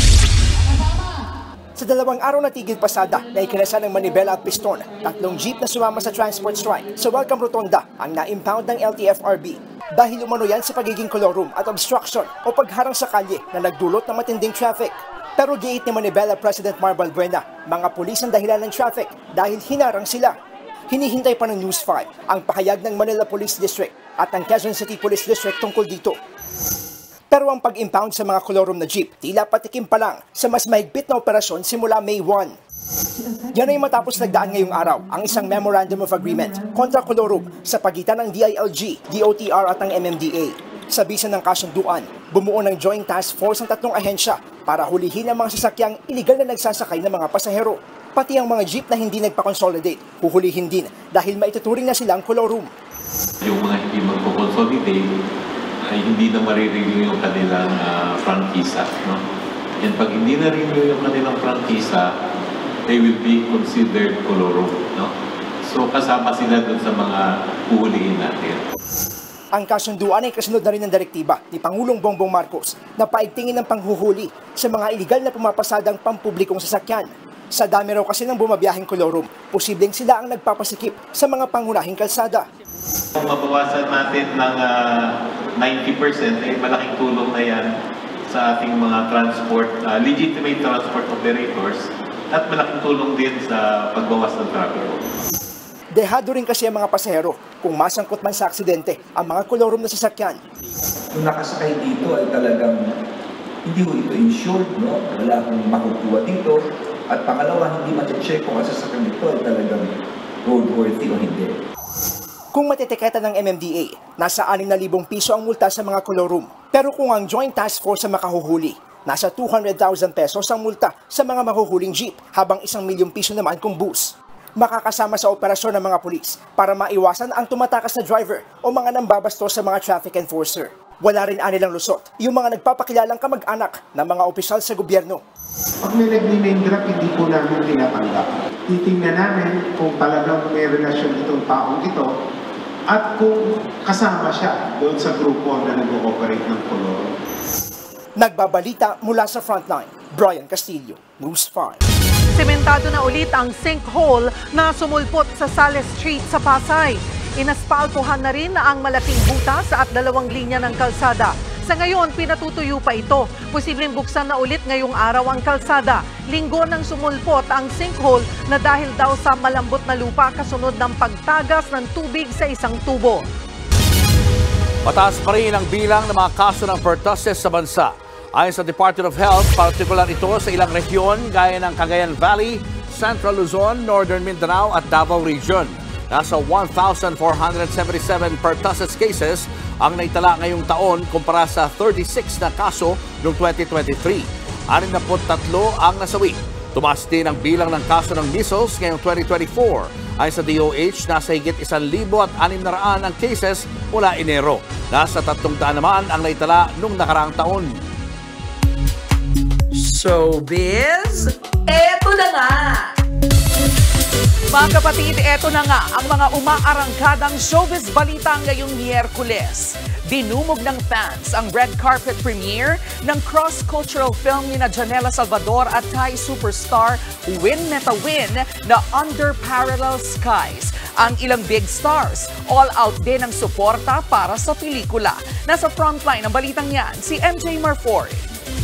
Sa dalawang araw na tigil pasada na ikinasa ng manibela at piston, tatlong jeep na sumama sa transport strike sa Welcome Rotonda ang na-impound ng L T F R B. Dahil umano yan sa pagiging kolorum at obstruction o pagharang sa kalye na nagdulot ng matinding traffic. Pero giit ni Manibela President Mar Balbuena, mga pulis ang dahilan ng traffic dahil hinarang sila. Hinihintay pa ng News five ang pahayag ng Manila Police District at ng Quezon City Police District tungkol dito. Pero ang pag-impound sa mga kolorum na jeep, tila patikim pa lang sa mas mahigpit na operasyon simula May one. Yan ay matapos nagdaan ngayong araw ang isang Memorandum of Agreement kontra kolorum sa pagitan ng D I L G, D O T R at ng M M D A. Sa bisa ng kasunduan, bumuo ng Joint Task Force ang tatlong ahensya para hulihin ang mga sasakyang iligal na nagsasakay ng mga pasahero. Pati ang mga jeep na hindi nagpa-consolidate, huhulihin din dahil maituturing na silang kolorum. Yung mga hindi magpo-consolidate ay hindi na marirenew yung kanilang uh, prangkisa. No? And pag hindi na renew yung kanilang prangkisa, they will be considered kolorum. No? So kasama sila dun sa mga huhulihin natin. Ang kasunduan ay kasunod na rin ng direktiba ni Pangulong Bongbong Marcos na paigtingin ng panghuhuli sa mga iligal na pumapasadang pampublikong sasakyan. Sa dami raw kasi ng bumabiyaheng kolorum, posibleng sila ang nagpapasikip sa mga pangunahing kalsada. Kung mabawasan natin ng uh, ninety percent ay malaking tulong na yan sa ating mga transport, uh, legitimate transport operators at malaking tulong din sa pagbawas ng traffic. Dehado rin kasi ang mga pasahero kung masangkot man sa aksidente ang mga kolorum na sasakyan. Kung nakasakay dito ay talagang hindi ko ito insured, no? Wala akong makukuha dito. At pangalawa, hindi ma-check kung ang sasakyan dito ay talagang roadworthy o hindi. Kung matitiketa ng M M D A, nasa anim na libong piso ang multa sa mga kolorum. Pero kung ang Joint Task Force ang makahuhuli, nasa two hundred thousand pesos ang multa sa mga mahuhuling jeep habang isang milyong piso naman kung bus. Makakasama sa operasyon ng mga pulis para maiwasan ang tumatakas na driver o mga nambabastos sa mga traffic enforcer. Wala rin anilang lusot yung mga nagpapakilalang kamag-anak ng mga opisyal sa gobyerno. Pag may nag-name drop, hindi po namin tinatanggap. Titingnan namin kung talagang may relasyon itong taong ito at kung kasama siya doon sa grupo na nag-ooperate ng koloro. Nagbabalita mula sa Frontline, Brian Castillo, News five. Sementado na ulit ang sinkhole na sumulpot sa Sales Street sa Pasay. Inaspaltuhan na rin ang malaking butas at dalawang linya ng kalsada. Sa ngayon, pinatutuyo pa ito. Posibleng buksan na ulit ngayong araw ang kalsada. Linggo nang sumulpot ang sinkhole na dahil daw sa malambot na lupa kasunod ng pagtagas ng tubig sa isang tubo. Mataas pa rin ang bilang ng mga kaso ng pertussis sa bansa. Ayon sa Department of Health, partikular ito sa ilang rehiyon gaya ng Cagayan Valley, Central Luzon, Northern Mindanao at Davao Region. Nasa one thousand four hundred seventy-seven pertussis cases ang naitala ngayong taon kumpara sa thirty-six na kaso noong twenty twenty-three. anim na tatlo ang nasawi. Tumaas din ang bilang ng kaso ng measles ngayong twenty twenty-four. Ay sa D O H, nasa higit isang libo at anim na raan ang cases mula Enero. Nasa tatlong daan naman ang naitala noong nakaraang taon. Showbiz, eto na nga! Mga kapatid, eto na nga ang mga umaarangkadang showbiz balita ngayong Miyerkules. Dinumog ng fans ang red carpet premiere ng cross-cultural film ni na Janela Salvador at Thai superstar Win Meta Win na Under Parallel Skies. Ang ilang big stars, all out din ang suporta para sa pelikula. Nasa frontline ng balitang yan, si M J Marfori.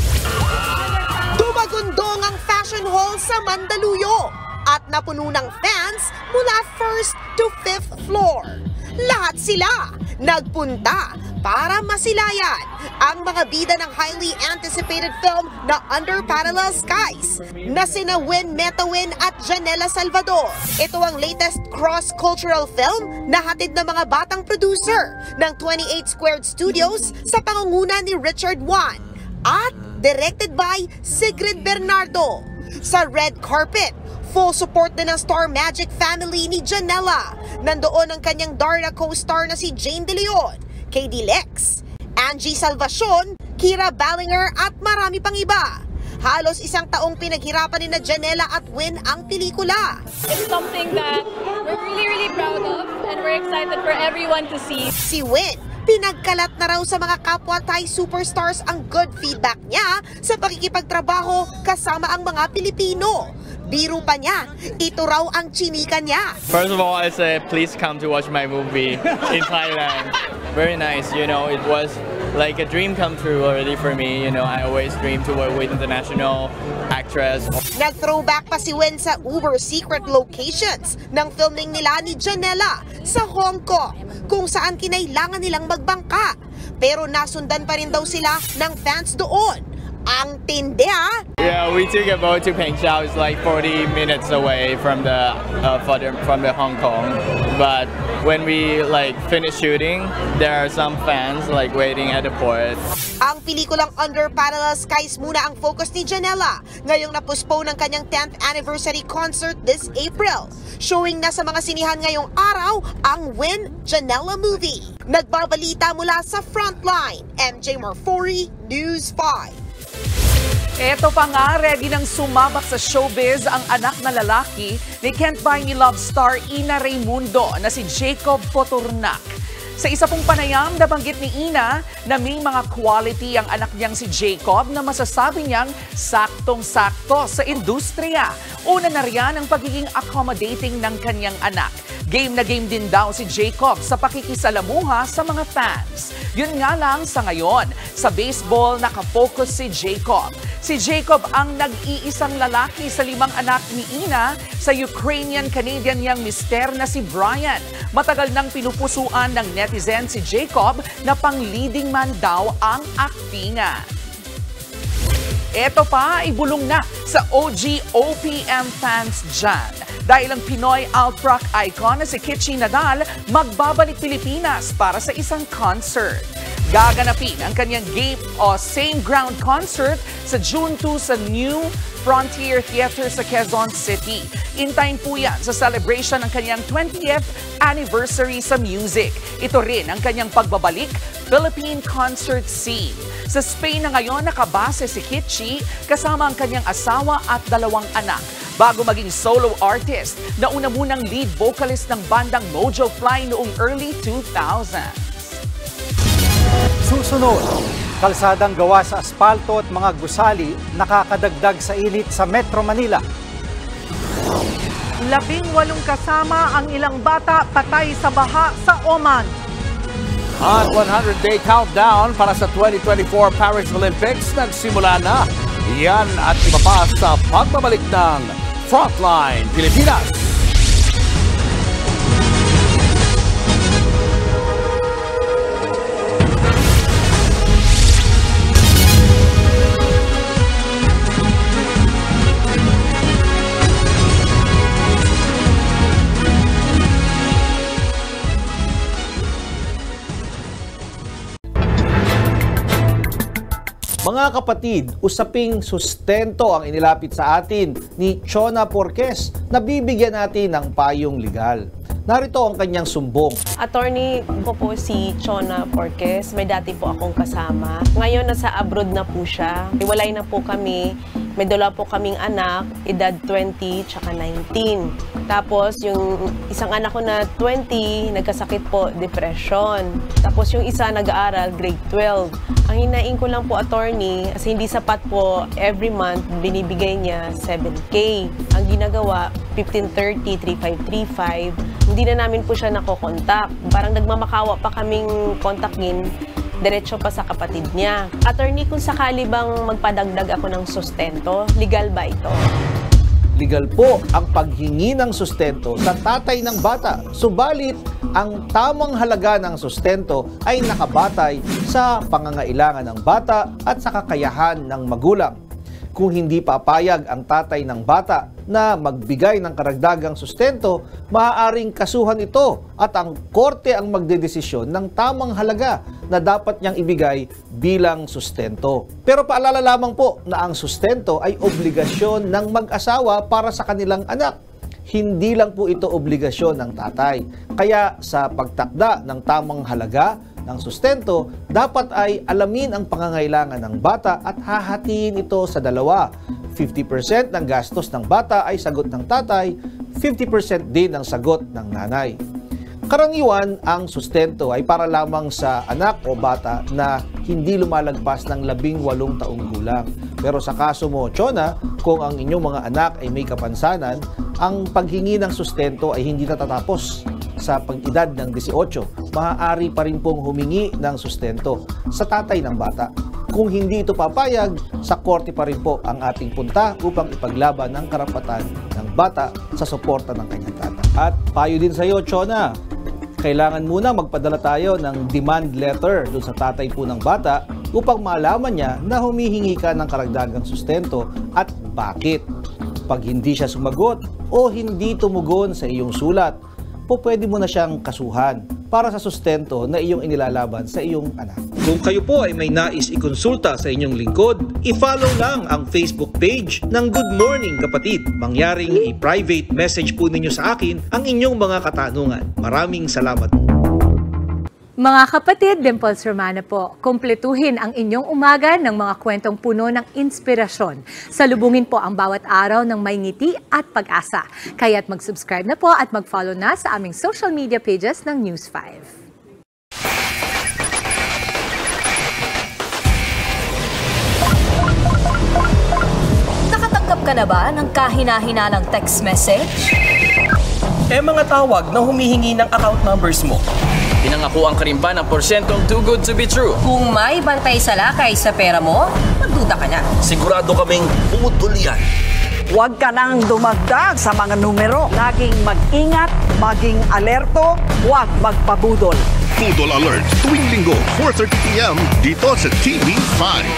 Dumagundong ang fashion hall sa Mandaluyong at napuno ng fans mula first to fifth floor. Lahat sila nagpunta para masilayan ang mga bida ng highly anticipated film na Under Parallel Skies na sina Win Meta Win at Janela Salvador. Ito ang latest cross-cultural film na hatid ng mga batang producer ng twenty-eight Squared Studios sa pangunguna ni Richard Wan at directed by Sigrid Bernardo. Sa red carpet, full support din ng Star Magic family ni Janela. Nandoon ang kanyang Darna co-star na si Jane De Leon, K D Lex, Angie Salvacion, Kira Ballinger at marami pang iba. Halos isang taong pinaghirapan ni na Janela at Win ang pelikula. It's something that we're really, really proud of and we're excited for everyone to see. Si Win, pinagkalat na raw sa mga kapwa Thai superstars ang good feedback niya sa pakikipagtrabaho kasama ang mga Pilipino. Biro pa niya, ito raw ang chinika niya. First of all, I said, please come to watch my movie in Thailand. Very nice, you know, it was like a dream come true already for me. You know, I always dreamed to work with international actress. Nag-throwback pa si Wen sa uber secret locations ng filming nila ni Janela sa Hong Kong, kung saan kinailangan nilang magbangka. Pero nasundan pa rin daw sila ng fans doon. Ang tindi ha? Yeah, we took a boat to Pengchao. It's like forty minutes away from the uh, from the Hong Kong. But when we like finish shooting, there are some fans like waiting at the port. Ang pelikulang Under Parallel Skies muna ang focus ni Janela ngayong na-postpone ng kanyang tenth anniversary concert this April. Showing na sa mga sinihan ngayong araw ang Win Janela movie. Nagbabalita mula sa Frontline, M J Marfori, News five. Eto pa nga, ready nang sumabak sa showbiz ang anak na lalaki ni Can't Buy Me Love star Ina Raimundo na si Jacob Potornac. Sa isa pong panayam, nabanggit ni Ina na may mga quality ang anak niyang si Jacob na masasabi niyang saktong-sakto sa industriya. Una na riyan ang pagiging accommodating ng kanyang anak. Game na game din daw si Jacob sa pakikisalamuha sa mga fans. Yun nga lang sa ngayon, sa baseball nakafocus si Jacob. Si Jacob ang nag-iisang lalaki sa limang anak ni Ina sa Ukrainian-Canadian niyang mister na si Brian. Matagal nang pinupusuan ng netizen si Jacob na pang-leading man daw ang aktingan. Eto pa, ibulong na sa O G O P M fans dyan. Dahil ang Pinoy alt rock icon na si Kitchi Nadal magbabalik Pilipinas para sa isang concert. Gaganapin ang kanyang Game o Same Ground concert sa June two sa New Frontier Theater sa Quezon City. Intayin po yan sa celebration ng kanyang twentieth anniversary sa music. Ito rin ang kanyang pagbabalik Philippine concert scene. Sa Spain na ngayon nakabase si Kitchi kasama ang kanyang asawa at dalawang anak. Bago maging solo artist, nauna munang lead vocalist ng bandang Mojo Fly noong early two thousands. Susunod, kalsadang gawa sa asfalto at mga gusali nakakadagdag sa init sa Metro Manila. Labing walong kasama ang ilang bata patay sa baha sa Oman. At one hundred day countdown para sa twenty twenty-four Paris Olympics nagsimula na. Yan at iba pa sa pagbabalik ng Frontline Pilipinas. Mga kapatid, usaping sustento ang inilapit sa atin ni Chona Porques na bibigyan natin ng payong legal. Narito ang kanyang sumbong. Attorney ko po si Chona Porques. May dati po akong kasama. Ngayon nasa abroad na po siya. Iwalay na po kami. May dalawa po kaming anak, edad twenty tsaka nineteen. Tapos yung isang anak ko na twenty, nagkasakit po, depression. Tapos yung isa nag-aaral, grade twelve. Ang hinaing ko lang po, attorney, kasi hindi sapat po, every month binibigay niya seven K. Ang ginagawa, fifteen thirty, three five three five. Hindi na namin po siya nakokontak. Parang nagmamakawa pa kaming kontakin. Diretso pa sa kapatid niya. Attorney, kung sakali bang magpadagdag ako ng sustento, legal ba ito? Legal po ang paghingi ng sustento sa tatay ng bata. Subalit, ang tamang halaga ng sustento ay nakabatay sa pangangailangan ng bata at sa kakayahan ng magulang. Kung hindi papayag ang tatay ng bata na magbigay ng karagdagang sustento, maaaring kasuhan ito at ang korte ang magdedesisyon ng tamang halaga na dapat niyang ibigay bilang sustento. Pero paalala lamang po na ang sustento ay obligasyon ng mag-asawa para sa kanilang anak. Hindi lang po ito obligasyon ng tatay. Kaya sa pagtakda ng tamang halaga ng sustento, dapat ay alamin ang pangangailangan ng bata at hahatiin ito sa dalawa. fifty percent ng gastos ng bata ay sagot ng tatay, fifty percent din ang sagot ng nanay. Karaniwan, ang sustento ay para lamang sa anak o bata na hindi lumalagpas ng labing walong taong gulang. Pero sa kaso mo, Chona, kung ang inyong mga anak ay may kapansanan, ang paghingi ng sustento ay hindi natatapos sa pag-edad ng eighteen. Maaari pa rin pong humingi ng sustento sa tatay ng bata. Kung hindi ito papayag, sa korte pa rin po ang ating punta upang ipaglaban ang karapatan ng bata sa suporta ng kanyang tatay. At payo din sa iyo, Chona, kailangan muna magpadala tayo ng demand letter doon sa tatay po ng bata upang malaman niya na humihingi ka ng karagdagang sustento at bakit. Pag hindi siya sumagot o hindi tumugon sa iyong sulat, po pwede mo na siyang kasuhan para sa sustento na iyong inilalaban sa iyong anak. Kung kayo po ay may nais ikonsulta sa inyong lingkod, i-follow lang ang Facebook page ng Good Morning Kapatid. Mangyaring i-private message po ninyo sa akin ang inyong mga katanungan. Maraming salamat. Mga kapatid, Dimples Romana po, kumpletuhin ang inyong umaga ng mga kwentong puno ng inspirasyon. Salubungin po ang bawat araw ng may ngiti at pag-asa. Kaya't mag-subscribe na po at mag-follow na sa aming social media pages ng News five. Nakatanggap ka na ba ng kahina-hinalang text message? Eh mga tawag na humihingi ng account numbers mo. Pinangakuan ka rin ba ng porsyentong too good to be true? Kung may bantay sa lakay sa pera mo, magduda ka na. Sigurado kaming putol yan. Huwag ka nang dumagdag sa mga numero. Laging mag-ingat, maging alerto, huwag magpabudol. Pudol Alert, tuwing linggo, four thirty p m dito sa T V five.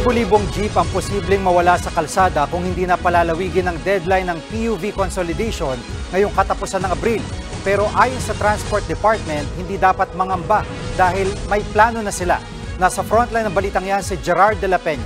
Libo-libong jeep ang posibleng mawala sa kalsada kung hindi na palalawigin ang deadline ng P U V consolidation ngayong katapusan ng Abril. Pero ayon sa Transport Department, hindi dapat mangamba dahil may plano na sila. Nasa frontline ng balitang yan si Gerard de la Peña.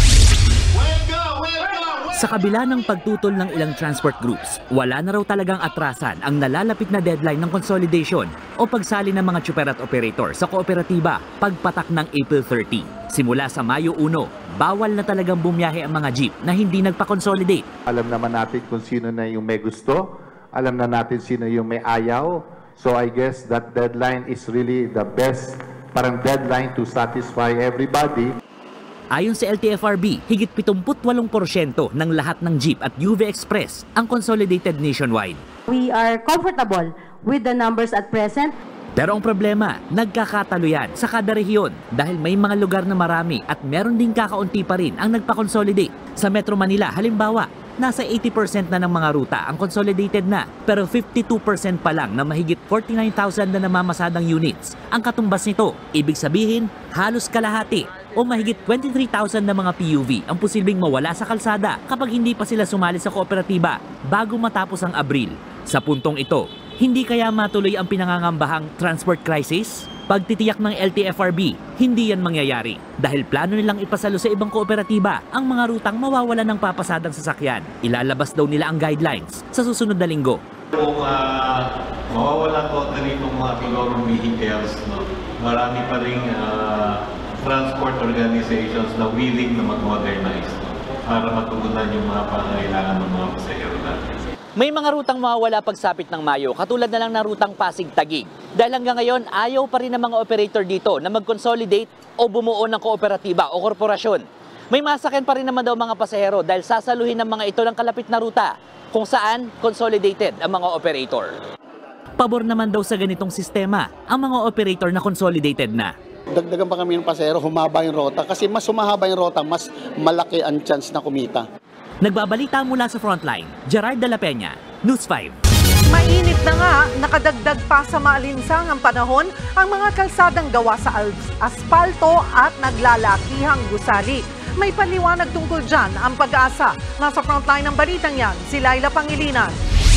Sa kabila ng pagtutol ng ilang transport groups, wala na raw talagang atrasan ang nalalapit na deadline ng consolidation o pagsali ng mga tsuper at operator sa kooperatiba pagpatak ng April thirty. Simula sa Mayo one, bawal na talagang bumiyahe ang mga jeep na hindi nagpa-consolidate. Alam naman natin kung sino na yung may gusto, alam na natin sino yung may ayaw. So I guess that deadline is really the best parang deadline to satisfy everybody. Ayon sa L T F R B, higit seventy-eight percent ng lahat ng jeep at U V Express ang consolidated nationwide. We are comfortable with the numbers at present. Pero ang problema, nagkakatalo yan sa kada rehiyon dahil may mga lugar na marami at meron din kakaunti pa rin ang nagpa-consolidate. Sa Metro Manila, halimbawa, nasa eighty percent na ng mga ruta ang consolidated na pero fifty-two percent pa lang na mahigit forty-nine thousand na namamasadang units. Ang katumbas nito, ibig sabihin, halos kalahati o mahigit twenty-three thousand na mga P U V ang posibleng mawala sa kalsada kapag hindi pa sila sumali sa kooperatiba bago matapos ang Abril. Sa puntong ito, hindi kaya matuloy ang pinangangambahang transport crisis? Pagtitiyak ng L T F R B, hindi yan mangyayari dahil plano nilang ipasalo sa ibang kooperatiba ang mga rutang mawawalan ng papasadang sasakyan. Ilalabas daw nila ang guidelines sa susunod na linggo. Kung uh, mawawala totally itong mga kilorong vehicles, no? Marami pa rin uh, transport organizations na willing na mag-modernize, no? Para matugunan yung mga pangangailangan ng mga pasahero natin. May mga rutang mawawala pagsapit ng Mayo, katulad na lang ng rutang Pasig-Taguig. Dahil hanggang ngayon, ayaw pa rin ng mga operator dito na mag-consolidate o bumuo ng kooperatiba o korporasyon. May masakyan pa rin naman daw mga pasahero dahil sasaluhin ng mga ito ng kalapit na ruta, kung saan consolidated ang mga operator. Pabor naman daw sa ganitong sistema ang mga operator na consolidated na. Dagdagan pa kami ng pasahero, humaba yung rota kasi mas humahaba yung rota, mas malaki ang chance na kumita. Nagbabalita mula sa frontline, Gerard de la Peña, News five. Mainit na nga, nakadagdag pa sa maalinsang ang panahon ang mga kalsadang gawa sa aspalto at naglalakihang gusali. May paliwanag tungkol dyan ang Pag-asa. Nasa frontline ng balitang yan, si Laila Pangilinan.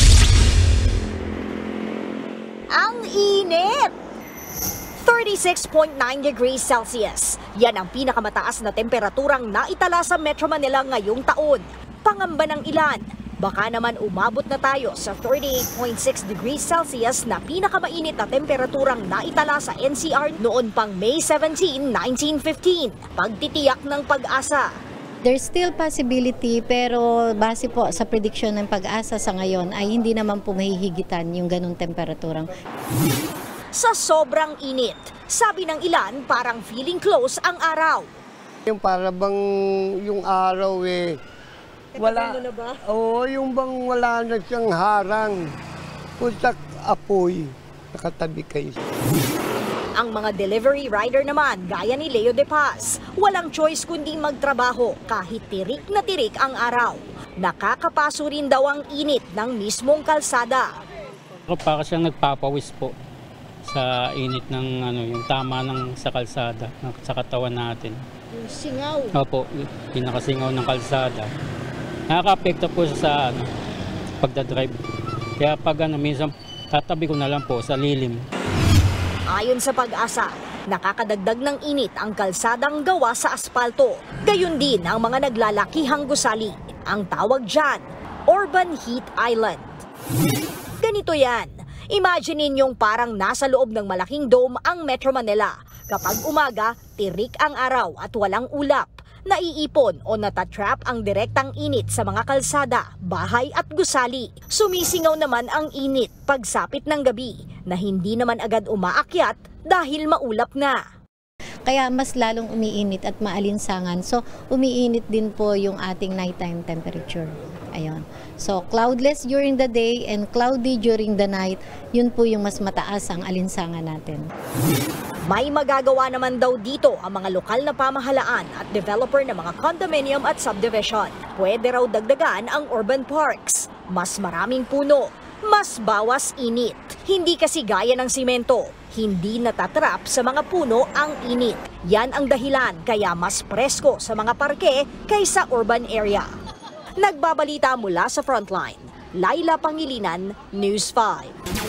Ang init! thirty-six point nine degrees Celsius. Yan ang pinakamataas na temperaturang naitala sa Metro Manila ngayong taon. Pangamba ng ilan, baka naman umabot na tayo sa thirty-eight point six degrees Celsius na pinakamainit na temperaturang naitala sa N C R noon pang May seventeenth, nineteen fifteen. Pagtitiyak ng Pag-asa. There's still possibility pero base po sa prediction ng Pag-asa sa ngayon ay hindi naman po mahihigitan yung ganung temperaturang. Sa sobrang init, sabi ng ilan parang feeling close ang araw. Yung para bang yung araw eh, wala, na ba? Oo, yung bang wala na siyang harang, putak apoy, nakatabi kayo. Ang mga delivery rider naman, gaya ni Leo De Paz, walang choice kundi magtrabaho kahit tirik na tirik ang araw. Nakakapaso rin daw ang init ng mismong kalsada. Para siyang nagpapawis po sa init ng ano, yung tama ng sa kalsada, sa katawan natin. Yung singaw? Opo, pinakasingaw ng kalsada. Nakaka-apekto po sa ano, pagdadrive. Kaya pag ano, minsan tatabi ko na lang po sa lilim. Ayon sa Pag-asa, nakakadagdag ng init ang kalsadang gawa sa aspalto. Gayun din ang mga naglalakihang gusali. Ang tawag dyan, Urban Heat Island. Ganito yan. Imagine ninyong parang nasa loob ng malaking dome ang Metro Manila. Kapag umaga, tirik ang araw at walang ulap. Naiipon o natatrap ang direktang init sa mga kalsada, bahay at gusali. Sumisingaw naman ang init pagsapit ng gabi na hindi naman agad umaakyat dahil maulap na. Kaya mas lalong umiinit at maalinsangan. So umiinit din po yung ating nighttime temperature. Ayun. So cloudless during the day and cloudy during the night, yun po yung mas mataas ang alinsangan natin. May magagawa naman daw dito ang mga lokal na pamahalaan at developer ng mga condominium at subdivision. Pwede raw dagdagan ang urban parks. Mas maraming puno, mas bawas init. Hindi kasi gaya ng simento, hindi natatrap sa mga puno ang init. Yan ang dahilan kaya mas presko sa mga parke kaysa urban area. Nagbabalita mula sa Frontline, Laila Pangilinan, News five.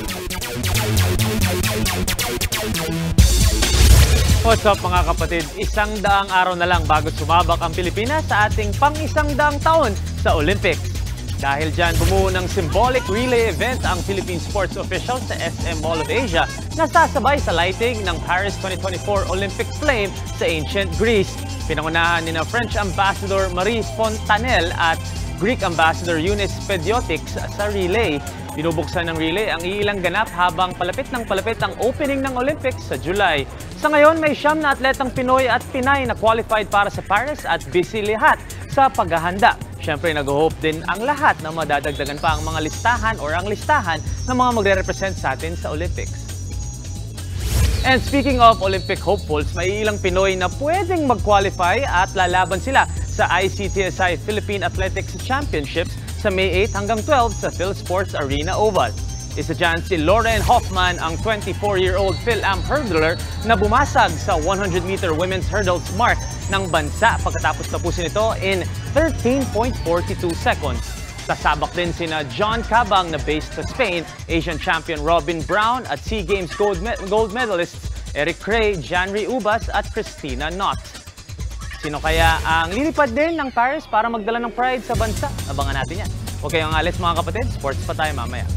What's up mga kapatid? Isang daang araw na lang bago sumabak ang Pilipinas sa ating pang-isang daang taon sa Olympics. Dahil dyan, bumuo ng symbolic relay event ang Philippine sports officials sa S M Mall of Asia na sasabay sa lighting ng Paris twenty twenty-four Olympic flame sa ancient Greece. Pinangunahan ni na French Ambassador Marie Fontanelle at Greek Ambassador Younis Pediotics sa relay. Binubuksan ng relay ang iilang ganap habang palapit ng palapit ang opening ng Olympics sa July. Sa ngayon, may siyam na atletang Pinoy at Pinay na qualified para sa Paris at busy lahat sa paghahanda. Siyempre, nag-hope din ang lahat na madadagdagan pa ang mga listahan or ang listahan ng mga magre-represent sa atin sa Olympics. And speaking of Olympic hopefuls, may ilang Pinoy na pwedeng mag-qualify at lalaban sila sa I C T S I Philippine Athletics Championships sa May eight hanggang twelve sa PhilSports Arena Oval. Isa dyan si Lauren Hoffman, ang twenty-four-year-old Phil-Am hurdler na bumasag sa one hundred meter women's hurdles mark ng bansa pagkatapos tapusin ito in thirteen point four two seconds. Sasabak din sina John Cabang na based sa Spain, Asian champion Robin Brown at SEA Games gold, me gold medalists Eric Cray, Janry Ubas at Christina Knott. Sino kaya ang lilipad din ng Paris para magdala ng pride sa bansa? Abangan natin yan. Okay, ang alis mga kapatid, sports pa tayo mamaya.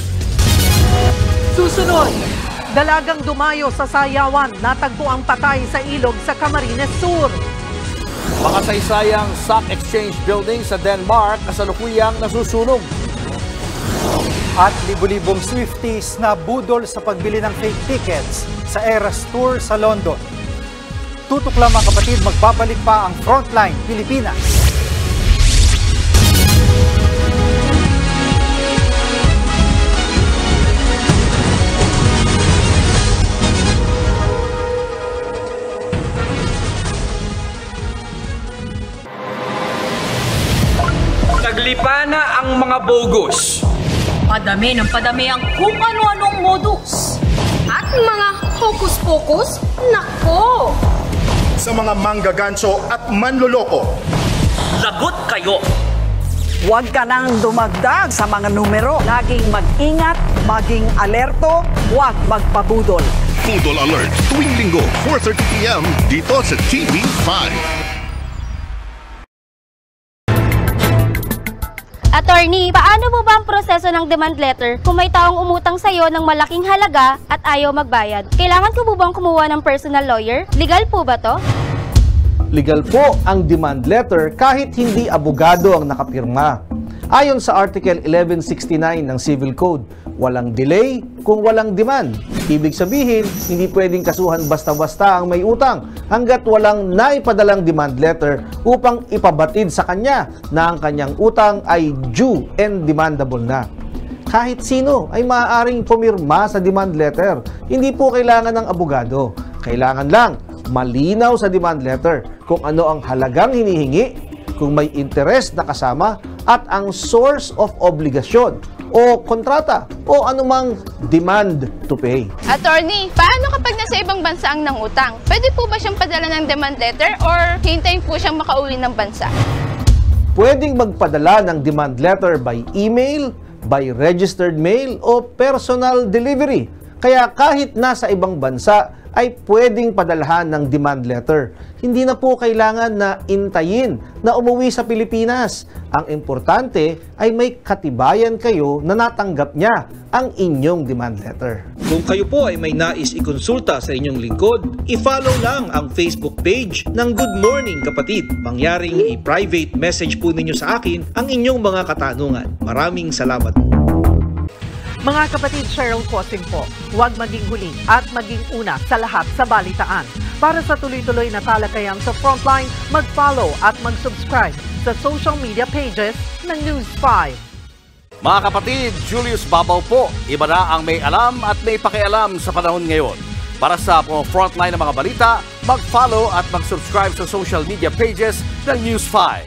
Susunod, dalagang dumayo sa Sayawan, natagpo ang patay sa ilog sa Camarines Sur. Makasaysayang Stock Exchange Building sa Denmark kasalukuyang nasusunog. At libo-libong Swifties na budol sa pagbili ng fake tickets sa Eras Tour sa London. Tutok lang mga kapatid, magbabalik pa ang Frontline Pilipinas. Naglipa na ang mga bogus. Padami ng padami ang kung ano-anong modus. At mga hokus-pokus, nako! Sa mga manggaganso at manloloko. Lagot kayo! Huwag ka nang dumagdag sa mga numero. Laging mag-ingat, maging alerto, huwag magpabudol. Budol Alert tuwing linggo, four thirty p m dito sa T V five. Attorney, paano po ba ang proseso ng demand letter kung may taong umutang sa'yo ng malaking halaga at ayaw magbayad? Kailangan ko po bang kumuha ng personal lawyer? Legal po ba to? Legal po ang demand letter kahit hindi abogado ang nakapirma. Ayon sa Article eleven sixty-nine ng Civil Code, walang delay kung walang demand. Ibig sabihin, hindi pwedeng kasuhan basta-basta ang may utang hanggat walang naipadalang demand letter upang ipabatid sa kanya na ang kanyang utang ay due and demandable na. Kahit sino ay maaaring pumirma sa demand letter. Hindi po kailangan ng abogado. Kailangan lang malinaw sa demand letter kung ano ang halagang hinihingi, kung may interest na kasama, at ang source of obligasyon o kontrata o anumang demand to pay. Attorney, paano kapag nasa ibang bansa ang nangutang? Pwede po ba siyang padala ng demand letter or hintayin po siyang makauwi ng bansa? Pwedeng magpadala ng demand letter by email, by registered mail o personal delivery. Kaya kahit nasa ibang bansa ay pwedeng padalhan ng demand letter. Hindi na po kailangan na intayin na umuwi sa Pilipinas. Ang importante ay may katibayan kayo na natanggap niya ang inyong demand letter. Kung kayo po ay may nais ikonsulta sa inyong lingkod, i-follow lang ang Facebook page ng Good Morning Kapatid. Mangyaring i-private message po ninyo sa akin ang inyong mga katanungan. Maraming salamat po. Mga kapatid, Cheryl Cosing po, huwag maging huli at maging una sa lahat sa balitaan. Para sa tuloy-tuloy na talakayan sa Frontline, mag-follow at mag-subscribe sa social media pages ng News five. Mga kapatid, Julius Babaw po. Iba na ang may alam at may pakialam sa panahon ngayon. Para sa Frontline ng mga balita, mag-follow at mag-subscribe sa social media pages ng News five.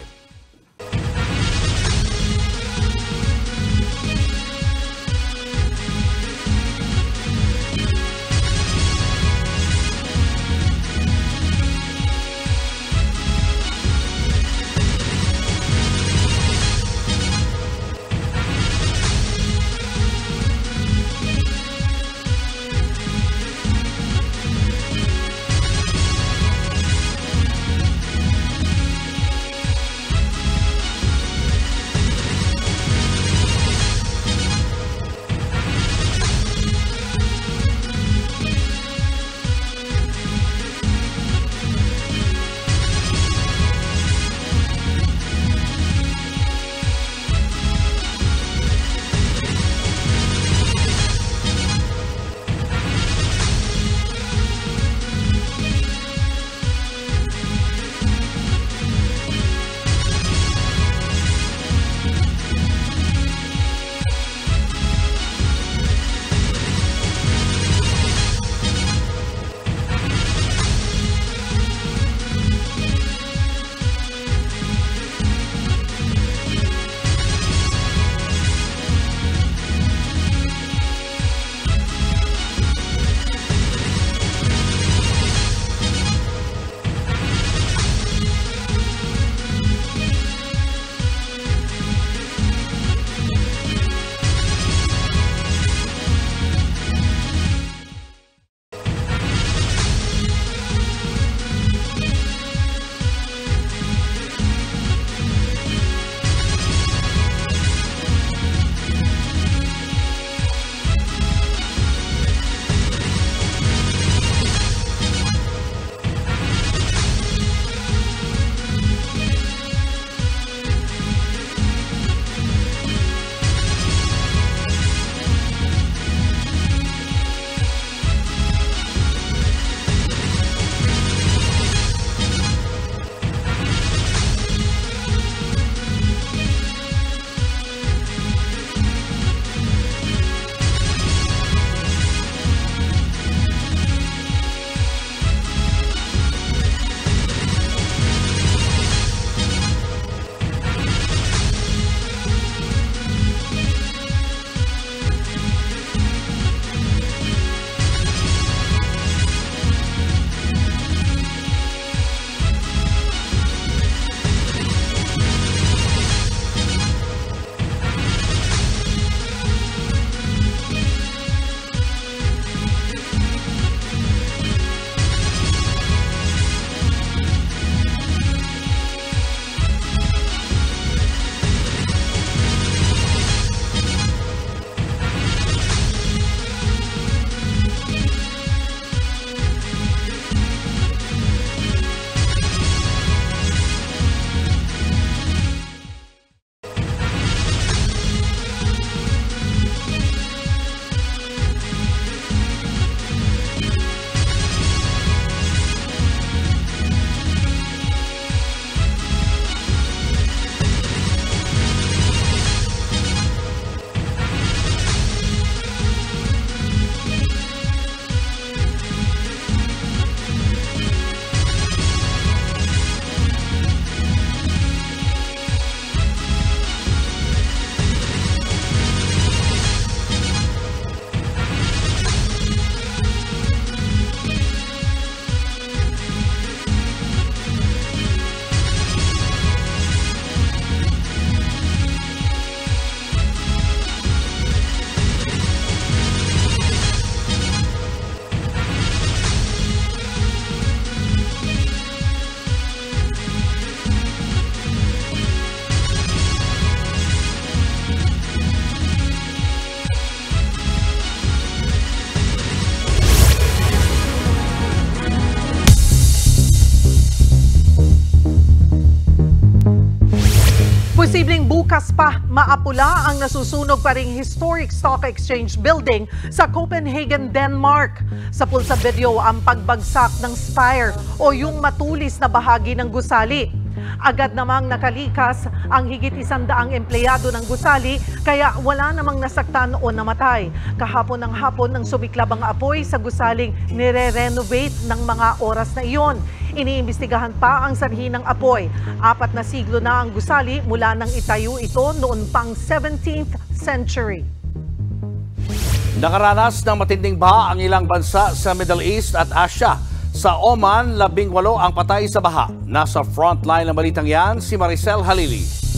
Posibleng bukas pa maapula ang nasusunog pa ring historic stock exchange building sa Copenhagen, Denmark. Sa pulsa video ang pagbagsak ng spire o yung matulis na bahagi ng gusali. Agad namang nakalikas ang higit isandaang empleyado ng gusali kaya wala namang nasaktan o namatay. Kahapon ng hapon nang sumiklab ang apoy sa gusaling nire-renovate ng mga oras na iyon. Iniimbestigahan pa ang sanhi ng apoy. Apat na siglo na ang gusali mula nang itayo ito noon pang seventeenth century. Nakaranas ng matinding baha ang ilang bansa sa Middle East at Asia. Sa Oman, labing walo ang patay sa baha. Nasa frontline ng balitang yan, si Maricel Halili.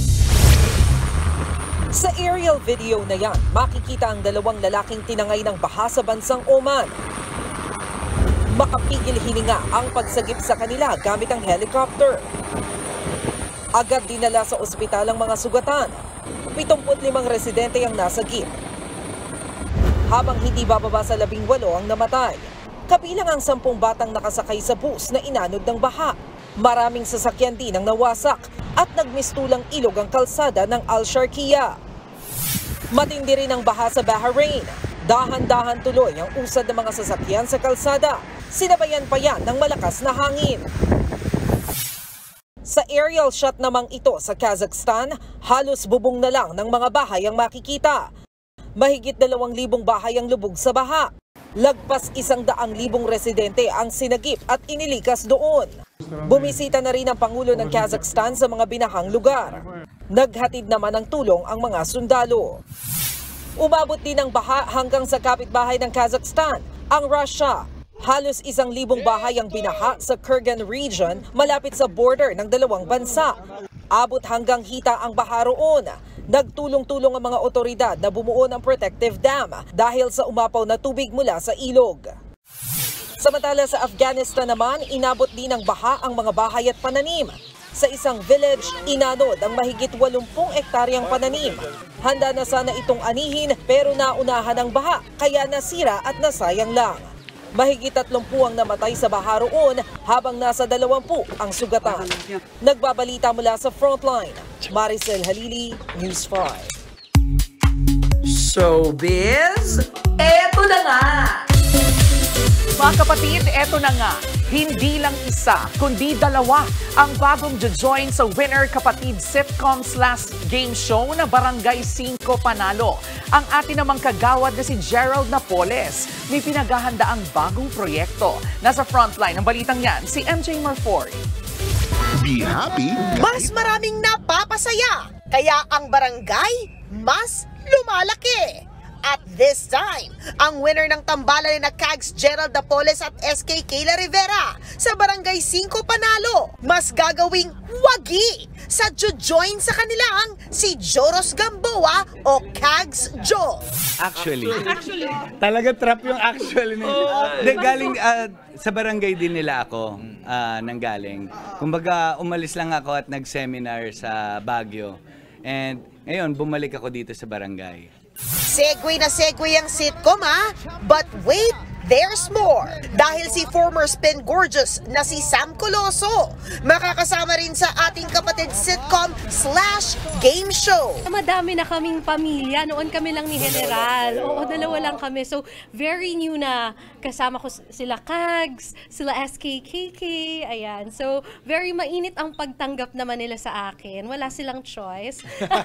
Sa aerial video na yan, makikita ang dalawang lalaking tinangay ng baha sa bansang Oman. Makapigil hininga ang pagsagip sa kanila gamit ang helicopter. Agad dinala sa ospital ang mga sugatan. pitongput limang residente ang nasagip. Habang hindi bababa sa labing walo ang namatay. Kabilang ang sampung batang nakasakay sa bus na inanod ng baha. Maraming sasakyan din ang nawasak at nagmistulang ilog ang kalsada ng Al-Sharqiya. Matindi rin ang baha sa Bahrain. Dahan-dahan tuloy ang usad ng mga sasakyan sa kalsada. Sinabayan pa yan ng malakas na hangin. Sa aerial shot namang ito sa Kazakhstan, halos bubong na lang ng mga bahay ang makikita. Mahigit dalawang libong bahay ang lubog sa baha. Lagpas isang daang libong residente ang sinagip at inilikas doon. Bumisita na rin ang Pangulo ng Kazakhstan sa mga binahang lugar. Naghatid naman ng tulong ang mga sundalo. Umabot din ang baha hanggang sa kapitbahay ng Kazakhstan, ang Russia. Halos isang libong bahay ang binaha sa Kurgan region malapit sa border ng dalawang bansa. Abot hanggang hita ang baha roon. Nagtulong-tulong ang mga otoridad na bumuo ng protective dam dahil sa umapaw na tubig mula sa ilog. Samantala sa Afghanistan naman, inabot din ng baha ang mga bahay at pananim. Sa isang village, inanod ang mahigit walumpung ektaryang pananim. Handa na sana itong anihin pero naunahan ang baha kaya nasira at nasayang lang. Mahigit tatlumpu ang namatay sa baha roon habang nasa dalawampu ang sugatan. Nagbabalita mula sa frontline, Maricel Halili, News five. Showbiz, eto na nga! Mga kapatid, eto na nga. Hindi lang isa, kundi dalawa ang bagong join sa Winner Kapatid sitcom slash game show na Barangay Cinco Panalo. Ang atin namang kagawad na si Gerald Napoles. May pinaghahanda ang bagong proyekto. Nasa frontline ng balitang yan, si M J Marfori. Be happy. Mas maraming napapasaya, kaya ang barangay mas lumalaki. At this time, ang winner ng tambalan na Cags Gerald Napoles at S K Kayla Rivera sa Barangay Cinco Panalo, mas gagawing wagi sa join sa kanilang si Joros Gamboa o Cags Jo. Actually, actually. Talaga trap yung actually. Oh, de, galing uh, sa barangay din nila ako uh, nanggaling. Kumbaga umalis lang ako at nag-seminar sa Baguio. And ngayon bumalik ako dito sa barangay. Segue na segue ang sitcom ha, but wait, there's more. Dahil si former Spin Gorgeous na si Sam Coloso, makakasama rin sa ating kapatid sitcom slash game show. Madami na kaming pamilya, noon kami lang ni General. Oo, dalawa lang kami. So, very new na kasama ko sila Cags, sila S K K K, ayan. So, very mainit ang pagtanggap naman nila sa akin. Wala silang choice.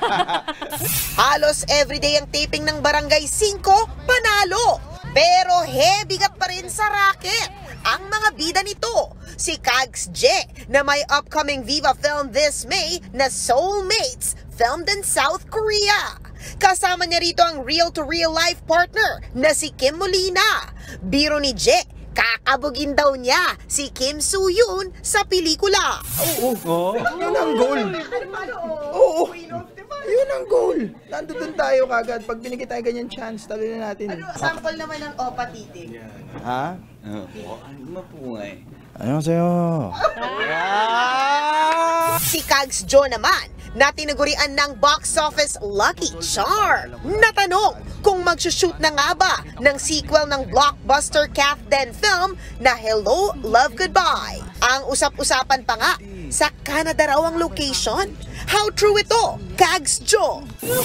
Halos everyday ang taping ng Barangay Cinco Panalo. Pero hebigat pa rin sa racket ang mga bida nito. Si Cags J na may upcoming Viva film this May na Soulmates, filmed in South Korea. Kasama niya rito ang real-to-real life partner na si Kim Molina. Biro ni J, kakabugin daw niya si Kim Soo-yoon sa pelikula. Oo, oh, yun ang goal. Oo, yun ang goal. Nandun tayo kagad. Pag binigay tayo ganyan chance, talo na natin. Ano, sample naman ng Opa Titig. Ha? Oo. Ano mapungay? Ano sa'yo? Si Cags Jo naman, na tinagurian ng box office Lucky Charm. Natanong kung magsushoot na nga ba ng sequel ng blockbuster Kath Den film na Hello, Love, Goodbye. Ang usap-usapan pa nga, sa Canada raw ang location. How true ito, Kags Joe?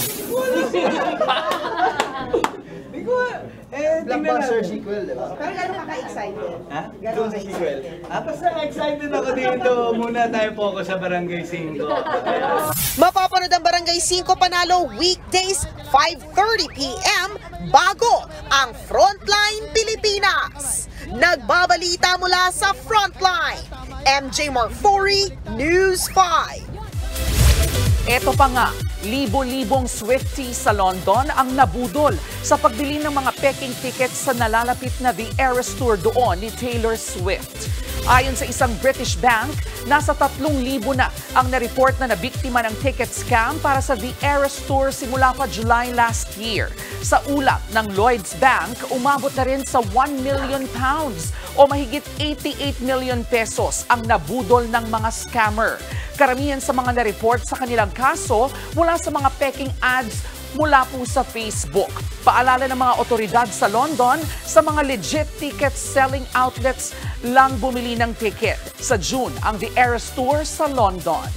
Eh, blockbuster sequel, di ba? Pero gano'n ka-excited? Ha? Doon sa sequel? Ah, basta excited ako dito. Muna tayo focus sa Barangay five. Mapapanood ang Barangay five Panalo weekdays five thirty p m bago ang Frontline Pilipinas. Nagbabalita mula sa Frontline, M J Marfori, News five. Ito pa nga, libo-libong Swiftie sa London ang nabudol sa pagbili ng mga peking tickets sa nalalapit na The Eras Tour doon ni Taylor Swift. Ayon sa isang British bank, nasa tatlong libo na ang na-report na nabiktima ng ticket scam para sa The Eras Tour simula pa July last year. Sa ulat ng Lloyds Bank, umabot na rin sa one million pounds o mahigit eighty-eight million pesos ang nabudol ng mga scammer. Karamihan sa mga na-report sa kanilang kaso mula sa mga peking ads mula po sa Facebook. Paalala ng mga otoridad sa London, sa mga legit ticket selling outlets lang bumili ng ticket. Sa June, ang The Eras Tour sa London.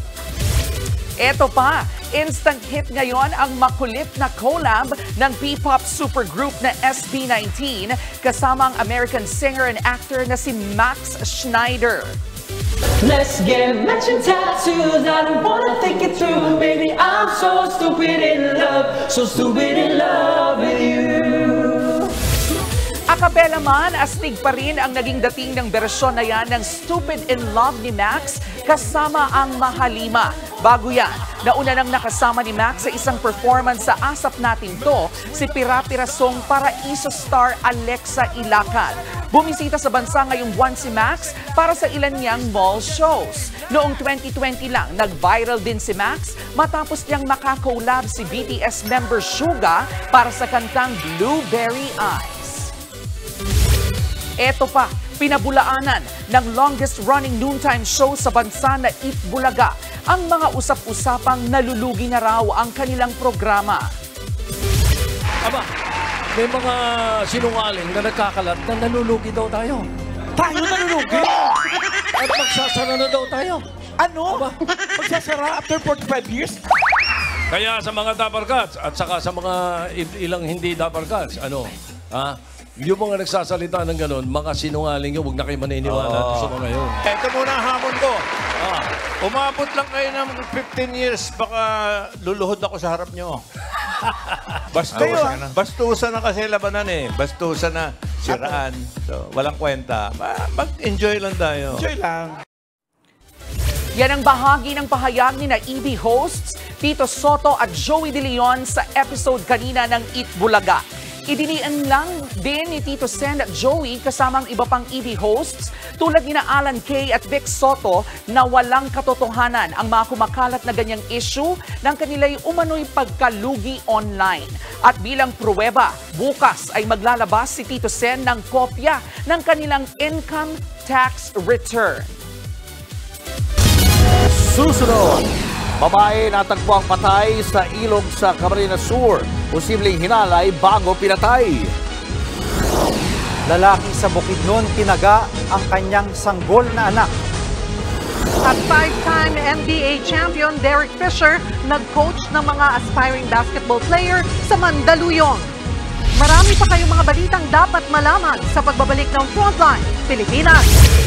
Eto pa, instant hit ngayon ang makulit na collab ng P-pop supergroup na S B nineteen kasama ang American singer and actor na si Max Schneider. Let's get matching tattoos, I don't wanna think it through. Baby, I'm so stupid in love, so stupid in love with you. Akapela man, astig pa rin ang naging dating ng bersyon na yan ng Stupid in Love ni Max kasama ang Mahalima. Bago yan, nauna nang nakasama ni Max sa isang performance sa Asap Natin To, si Pira-Pirasong Paraiso star Alexa Ilacan. Bumisita sa bansa ngayong buwan si Max para sa ilan niyang mall shows. Noong twenty twenty lang, nag-viral din si Max matapos niyang makakolab si B T S member Suga para sa kantang Blueberry Eyes. Eto pa, pinabulaanan ng longest-running noontime show sa bansa na Eat Bulaga. Ang mga usap-usapang nalulugi na raw ang kanilang programa. Aba, may mga sinungaling na nagkakalat na nalulugi daw tayo. Tayo nalulugi? At magsasara na daw tayo. Ano? Aba, magsasara after forty-five years? Kaya sa mga dabarkats at saka sa mga ilang hindi dabarkats, ano, ha? Yung mga nagsasalita ng gano'n, mga sinungaling yun, huwag na kayo maniniwala oh. sa mga yun. Ito muna ang hamon ko. Ah, umabot lang kayo ng fifteen years, baka luluhod ako sa harap nyo. Bastusan na. Bastusan na kasi labanan eh. Bastusan na, siraan. So, walang kwenta. Mag-enjoy lang tayo. Enjoy lang. Yan ang bahagi ng pahayag ni na E B hosts Tito Soto at Joey De Leon sa episode kanina ng Eat Bulaga. Idinian lang din ni Tito Sen at Joey kasama ang iba pang E B hosts tulad ni na Alan Kay at Vic Soto na walang katotohanan ang mga kumakalat na ganyang issue ng kanila'y umano'y pagkalugi online. At bilang pruweba, bukas ay maglalabas si Tito Sen ng kopya ng kanilang income tax return. Susunod, babae natagpo ang patay sa ilog sa Camarines Sur. Posibleng hinalay bago pinatay. Lalaki sa Bukidnon tinaga ang kanyang sanggol na anak. At five-time N B A champion Derek Fisher nag-coach ng mga aspiring basketball player sa Mandaluyong. Marami pa kayong mga balitang dapat malaman sa pagbabalik ng Frontline Pilipinas.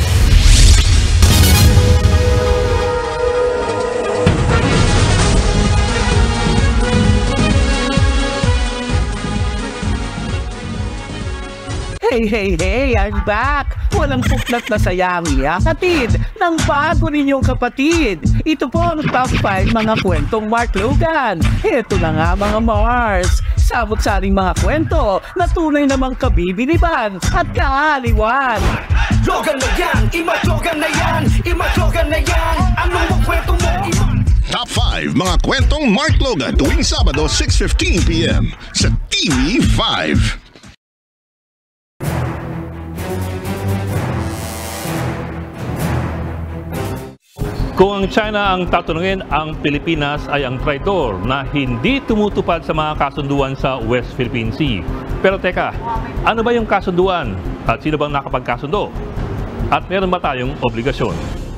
Hey, hey, hey, I'm back! Walang puklat na sayang yakatid ng bago ninyong kapatid. Ito po ang top five mga kwentong Mark Logan. Ito na nga mga Mars. Sabot-saring mga kwento na tunay namang kabibiliban at kaaliwan. Logan na yan! Ima-Logan na yan! Ima-Logan na yan! Anong kwento mo? Top five mga kwentong Mark Logan tuwing Sabado six fifteen p m sa T V five. Kung ang China ang tatanungin, ang Pilipinas ay ang traitor na hindi tumutupad sa mga kasunduan sa West Philippine Sea. Pero teka, ano ba yung kasunduan? At sino bang nakapagkasundo? At meron ba tayong obligasyon?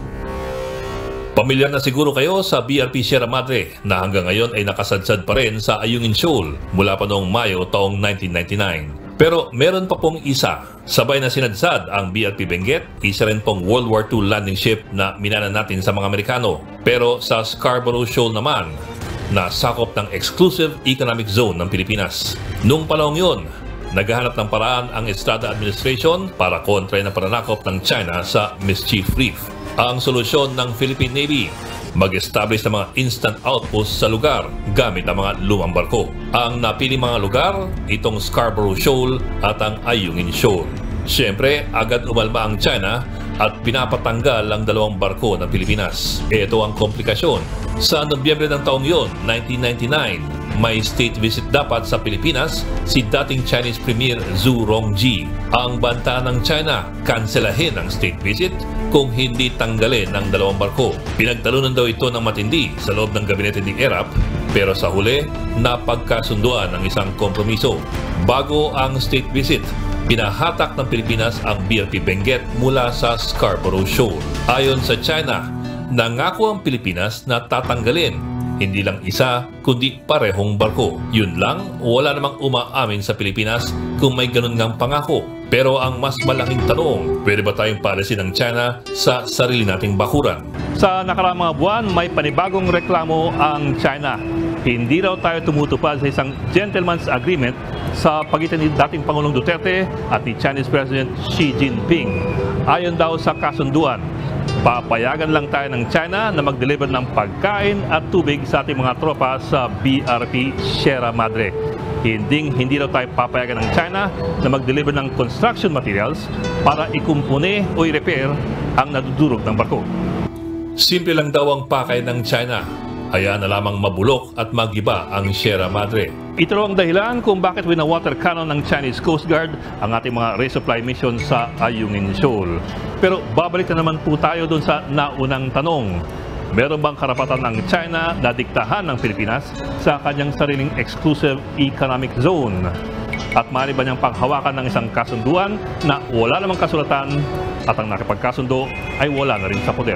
Pamilyar na siguro kayo sa B R P Sierra Madre na hanggang ngayon ay nakasadsad pa rin sa Ayungin Shoal mula pa noong Mayo taong nineteen ninety-nine. Pero meron pa pong isa. Sabay na sinadsad ang B R P Benguet, isa rin pong World War Two landing ship na minana natin sa mga Amerikano. Pero sa Scarborough Shoal naman, na sakop ng Exclusive Economic Zone ng Pilipinas. Noong panahon yun, naghahanap ng paraan ang Estrada Administration para kontra ng pananakop ng China sa Mischief Reef. Ang solusyon ng Philippine Navy, mag-establish ng mga instant outpost sa lugar gamit ang mga lumang barko. Ang napili mga lugar, itong Scarborough Shoal at ang Ayungin Shoal. Siyempre, agad umalma ang China at pinapatanggal ang dalawang barko ng Pilipinas. Ito ang komplikasyon. Sa Nobyembre ng taong yon, nineteen ninety-nine, may state visit dapat sa Pilipinas si dating Chinese Premier Zhu Rongji. Ang banta ng China, kanselahin ang state visit kung hindi tanggalin ng dalawang barko. Pinagtalunan daw ito ng matindi sa loob ng gabinete ni Erap, pero sa huli, napagkasunduan ang isang kompromiso. Bago ang state visit, pinahatak ng Pilipinas ang B R P Benguet mula sa Scarborough Shoal. Ayon sa China, nangako ang Pilipinas na tatanggalin hindi lang isa, kundi parehong barko. Yun lang, wala namang umaamin sa Pilipinas kung may ganun ngang pangako. Pero ang mas malaking tanong, pwede ba tayong paalisin ng China sa sarili nating bakuran? Sa nakaraang mga buwan, may panibagong reklamo ang China. Hindi raw tayo tumutupad sa isang gentleman's agreement sa pagitan ni dating Pangulong Duterte at ni Chinese President Xi Jinping. Ayon daw sa kasunduan, papayagan lang tayo ng China na mag-deliver ng pagkain at tubig sa ating mga tropa sa B R P Sierra Madre. Hindi, hindi daw tayo papayagan ng China na mag-deliver ng construction materials para ikumpune o i-repair ang nadudurog ng barko. Simple lang daw ang pakay ng China. Hayaan na lamang mabulok at magiba ang Sierra Madre. Ito raw ang dahilan kung bakit wina-water cannon ng Chinese Coast Guard ang ating mga resupply mission sa Ayungin Shoal. Pero babalik na naman po tayo doon sa naunang tanong. Meron bang karapatan ng China na diktahan ng Pilipinas sa kanyang sariling Exclusive Economic Zone? At maaari ba niyang panghawakan ng isang kasunduan na wala namang kasulatan at ang nakipagkasundo ay wala na rin sa poder?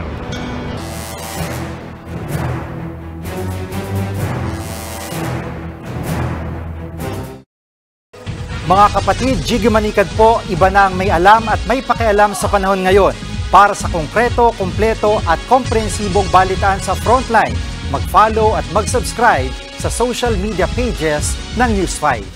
Mga kapatid, Jiggy Manikad po, iba na ang may alam at may pakialam sa panahon ngayon. Para sa konkreto, kumpleto at komprehensibong balitaan sa Frontline, mag-follow at mag-subscribe sa social media pages ng News five.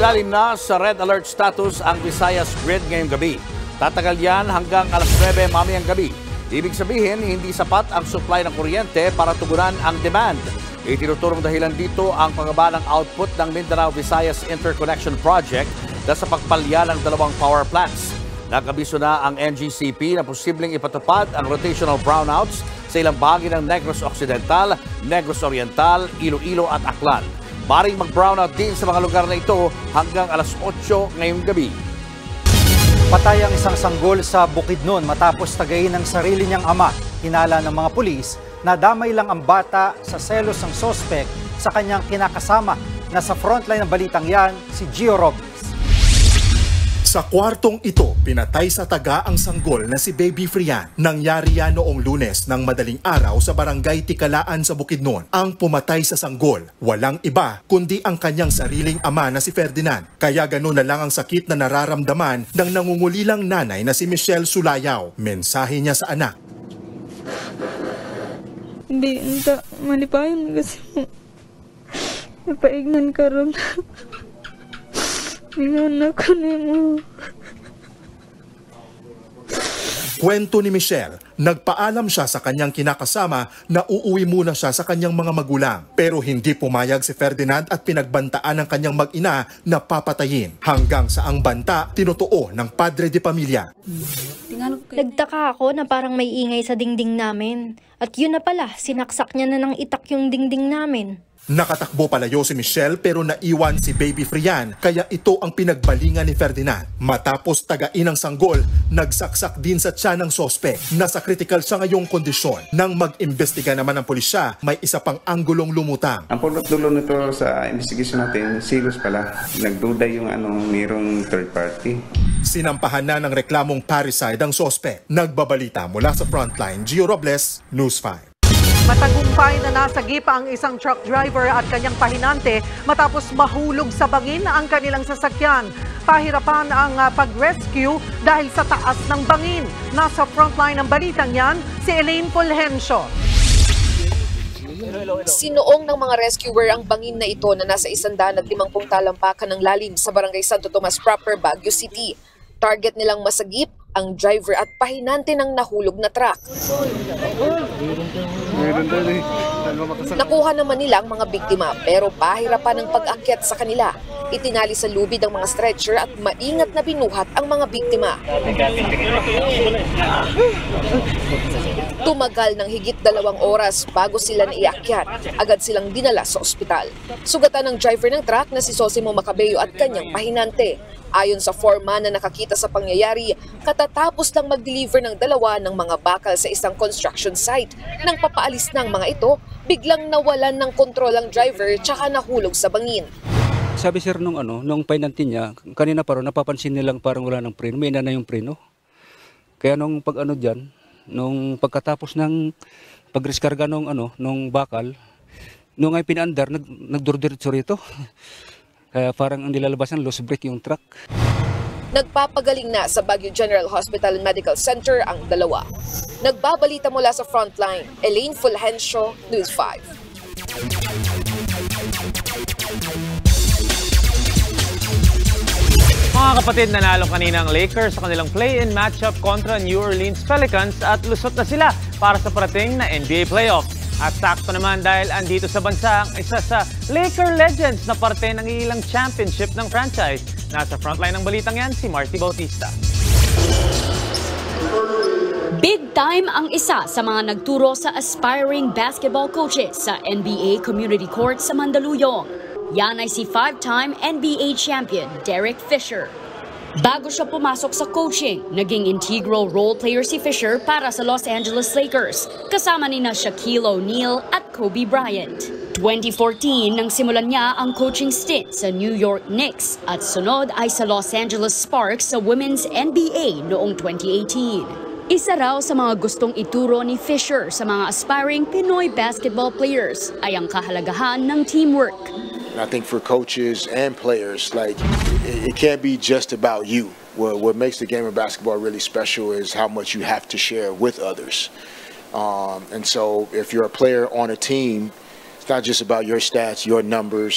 Ilalim na sa red alert status ang Visayas grid ngayong gabi. Tatagal yan hanggang alas nuwebe mamayang gabi. Ibig sabihin, hindi sapat ang supply ng kuryente para tugunan ang demand. Itinuturong dahilan dito ang pagbabalang output ng Mindanao-Visayas Interconnection Project na sa pagpalya ng dalawang power plants. Nakabiso na ang N G C P na posibleng ipatupad ang rotational brownouts sa ilang bahagi ng Negros Occidental, Negros Oriental, Iloilo at Aklan. Maring mag-brownout din sa mga lugar na ito hanggang alas otso ngayong gabi. Patay ang isang sanggol sa Bukidnon matapos tagayin ng sarili niyang ama. Hinala ng mga pulis na damay lang ang bata sa selos ng sospek sa kanyang kinakasama. Nasa frontline ng balitang yan, si Gio Robles. Sa kwartong ito, pinatay sa taga ang sanggol na si Baby Frian. Nangyari yan noong Lunes ng madaling araw sa barangay Tikalaan sa Bukidnon. Ang pumatay sa sanggol, walang iba kundi ang kanyang sariling ama na si Ferdinand. Kaya gano'n na lang ang sakit na nararamdaman ng nangungulilang nanay na si Michelle Sulayaw. Mensahe niya sa anak. Hindi, hindi, malipayon kasi napaignan ka ron. Inganak ko na mo. Kwento ni Michelle, nagpaalam siya sa kanyang kinakasama na uuwi muna siya sa kanyang mga magulang. Pero hindi pumayag si Ferdinand at pinagbantaan ng kanyang mag-ina na papatayin. Hanggang sa ang banta, tinutuo ng padre de pamilya. Nagtaka ako na parang may ingay sa dingding namin. At yun na pala, sinaksak niya na ng itak yung dingding namin. Nakatakbo palayo si Michelle pero naiwan si Baby Frian kaya ito ang pinagbalingan ni Ferdinand. Matapos tagain ang sanggol, nagsaksak din sa tiyan ng sospek. Nasa critical siya ngayong kondisyon. Nang mag-imbestiga naman ang pulisya, may isa pang anggulong lumutang. Ang pulot-dulo nito sa investigation natin, serious pala. Nagduda yung anong mayroong third party. Sinampahan na ng reklamong parricide ang sospek. Nagbabalita mula sa Frontline, Gio Robles, News five. Matagumpay na nasagip ang isang truck driver at kanyang pahinante matapos mahulog sa bangin ang kanilang sasakyan. Pahirapan ang uh, pag-rescue dahil sa taas ng bangin. Nasa frontline ng balitang yan, si Elaine Fulgencio. Sinuong ng mga rescuer ang bangin na ito na nasa isandaan at limangpung talampakan ng lalim sa barangay Santo Tomas proper, Baguio City. Target nilang masagip ang driver at pahinante ng nahulog na truck. Nakuha naman nila ang mga biktima pero pahirapan ang pag-akyat sa kanila. Itinali sa lubid ang mga stretcher at maingat na binuhat ang mga biktima. Tumagal ng higit dalawang oras bago sila naiakyat. Agad silang dinala sa ospital. Sugatan ng driver ng truck na si Sosimo Macabeo at kanyang pahinante. Ayon sa foreman na nakakita sa pangyayari, katatapos lang mag-deliver ng dalawa ng mga bakal sa isang construction site. Nang papaalis ng mga ito, biglang nawalan ng kontrol ang driver tsaka nahulog sa bangin. Sabi sir nung ano, nung painante niya, kanina pa rin napapansin nilang parang wala ng preno, may ina na yung preno. Kaya nung pag ano diyan, nung pagkatapos ng pagreskarga nung ano, nung bakal, nung ay pinaandar, nag nagdurdiretso rito. Kaya parang ang nilalabasan, loose brake yung truck. Nagpapagaling na sa Baguio General Hospital Medical Center ang dalawa. Nagbabalita mula sa Frontline, Elaine Fulgencio, News five. Mga kapatid, nanalo kanina ang Lakers sa kanilang play-in matchup kontra New Orleans Pelicans at lusot na sila para sa parating na N B A playoffs. At sakto naman dahil andito sa bansa ang isa sa Laker legends na parte ng ilang championship ng franchise. Nasa frontline ng balitang yan, si Marty Bautista. Big time ang isa sa mga nagturo sa aspiring basketball coaches sa N B A Community Court sa Mandaluyong. Yan ay si five-time N B A champion Derek Fisher. Bago siya pumasok sa coaching, naging integral role player si Fisher para sa Los Angeles Lakers, kasama nina Shaquille O'Neal at Kobe Bryant. twenty fourteen nang simulan niya ang coaching stint sa New York Knicks at sunod ay sa Los Angeles Sparks sa Women's N B A noong twenty eighteen. Isa raw sa mga gustong ituro ni Fisher sa mga aspiring Pinoy basketball players ay ang kahalagahan ng teamwork. I think for coaches and players, like, it, it can't be just about you. What, what makes the game of basketball really special is how much you have to share with others. Um, and so if you're a player on a team, it's not just about your stats, your numbers,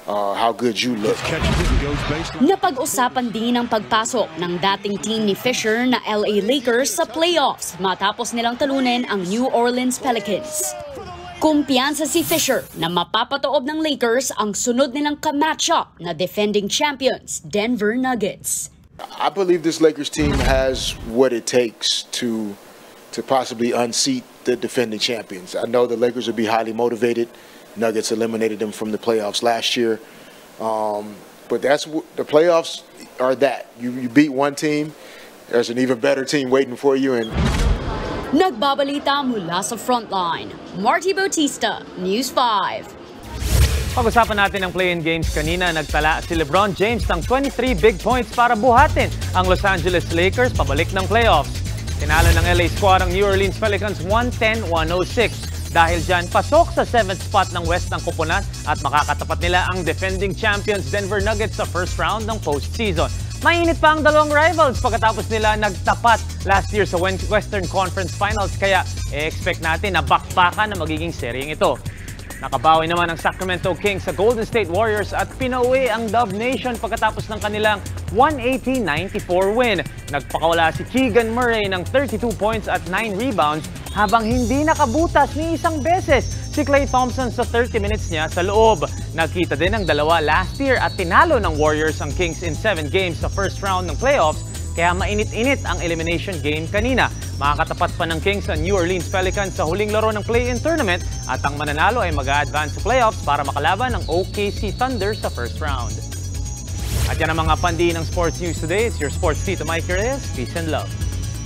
uh, how good you look. Napag-usapan din ang pagpasok ng dating team ni Fisher na L A Lakers sa playoffs matapos nilang talunin ang New Orleans Pelicans. Kumpiyansa si Fisher na mapapatoob ng Lakers ang sunod nilang ka-matchup na defending champions, Denver Nuggets. I believe this Lakers team has what it takes to to possibly unseat the defending champions. I know the Lakers will be highly motivated. Nuggets eliminated them from the playoffs last year. Um, but that's the playoffs are that. You, you beat one team, there's an even better team waiting for you. And Nagbabalita mula sa Frontline. Marty Bautista, News five. Pag-usapan natin ang play-in games kanina, nagtala si LeBron James ng twenty-three big points para buhatin ang Los Angeles Lakers pabalik ng playoffs. Tinalo ng L A squad ang New Orleans Pelicans one ten to one oh six. Dahil dyan, pasok sa seventh spot ng West ng kupunan at makakatapat nila ang defending champions Denver Nuggets sa first round ng postseason. Mainit pa ang dalawang rivals pagkatapos nila nagtapat last year sa Western Conference Finals, kaya e-expect natin na bakbakan na magiging seryeng ito. Nakabawi naman ang Sacramento Kings sa Golden State Warriors at pinauwi ang Dub Nation pagkatapos ng kanilang one eighty to ninety-four win. Nagpakawala si Keegan Murray ng thirty-two points at nine rebounds habang hindi nakabutas ni isang beses si Klay Thompson sa thirty minutes niya sa loob. Nagkita din ang dalawa last year at tinalo ng Warriors ang Kings in seven games sa first round ng playoffs, kaya mainit-init ang elimination game kanina. Makakatapat pa ng Kings ang New Orleans Pelicans sa huling laro ng play-in tournament at ang mananalo ay mag-a-advance sa playoffs para makalaban ng O K C Thunder sa first round. At yan ang mga pandi ng sports news today. It's your sports tito Mike Reyes. Peace and love.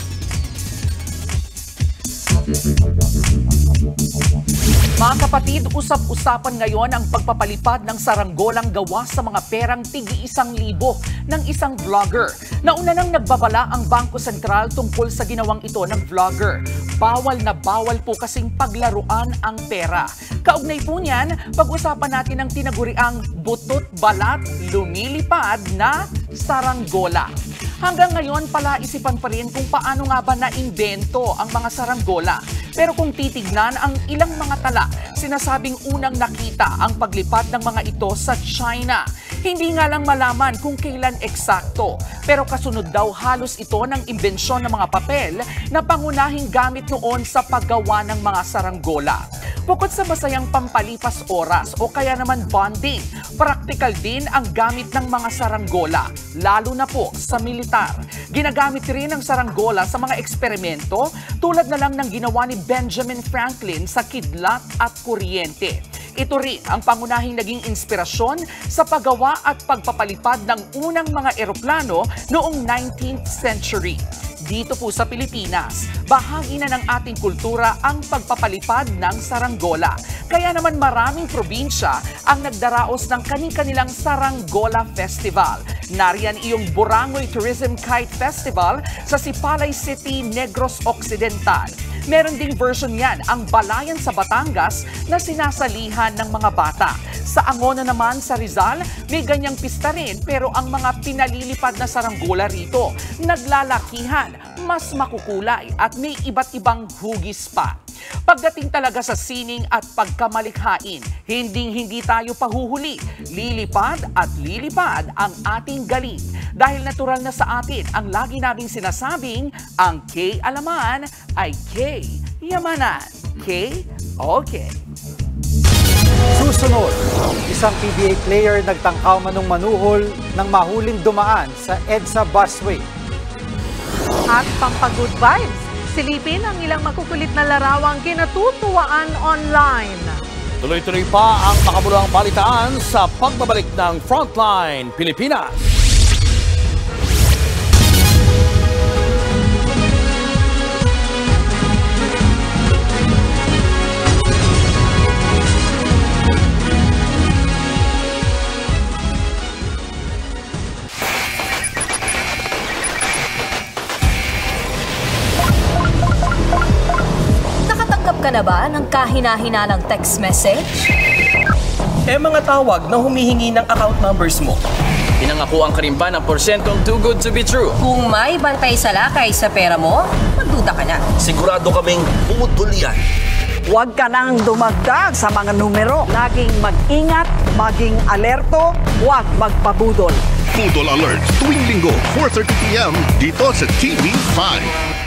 Mga kapatid, usap-usapan ngayon ang pagpapalipad ng saranggolang gawa sa mga perang tigi isang libo ng isang vlogger. Nauna nang nagbabala ang Bangko Sentral tungkol sa ginawang ito ng vlogger. Bawal na bawal po kasing paglaruan ang pera. Kaugnay po niyan, pag-usapan natin ang tinaguriang butot balat lumilipad na saranggola. Hanggang ngayon, palaisipan pa rin kung paano nga ba na-imbento ang mga saranggola. Pero kung titignan ang ilang mga tala, sinasabing unang nakita ang paglipad ng mga ito sa China. Hindi nga lang malaman kung kailan eksakto, pero kasunod daw halos ito ng imbensyon ng mga papel na pangunahing gamit noon sa paggawa ng mga saranggola. Bukod sa masayang pampalipas oras o kaya naman bonding, praktikal din ang gamit ng mga saranggola, lalo na po sa militar. Ginagamit rin ang saranggola sa mga eksperimento tulad na lang ng ginawa ni Benjamin Franklin sa kidlat at kuryente. Ito rin ang pangunahing naging inspirasyon sa paggawa at pagpapalipad ng unang mga eroplano noong nineteenth century. Dito po sa Pilipinas, bahagi na ng ating kultura ang pagpapalipad ng saranggola. Kaya naman maraming probinsya ang nagdaraos ng kani-kanilang Saranggola Festival. Nariyan iyong Burangoy Tourism Kite Festival sa Sipalay City, Negros Occidental. Meron ding version yan ang Balayan sa Batangas na sinasalihan ng mga bata. Sa Angono naman sa Rizal, may ganyang pista rin pero ang mga pinalilipad na saranggola rito naglalakihan, mas makukulay at may iba't ibang hugis pa. Pagdating talaga sa sining at pagkamalikhain, hinding-hindi tayo pahuhuli. Lilipad at lilipad ang ating galing. Dahil natural na sa atin ang lagi naming sinasabing, ang K-alaman ay K-yamanan. K? Okay. Susunod, isang P B A player nagtangkaw manong manuhol nang mahuling dumaan sa EDSA busway. At pampag-good vibes, silipin ang ilang makukulit na larawang kinatutuwaan online. Tuloy-tuloy pa ang makabuluhang balitaan sa pagbabalik ng Frontline Pilipinas. Ka na ba ng kahina-hinalang text message? Eh mga tawag na humihingi ng account numbers mo. Pinangakuan ka rin ba ng porsyentong too good to be true? Kung may bantay sa lakay sa pera mo, magduda ka na. Sigurado kaming pumutol yan. Huwag ka nang dumagdag sa mga numero. Laging mag-ingat, Maging alerto, huwag magpabudol. Budol Alert tuwing linggo, four thirty p m dito sa T V five.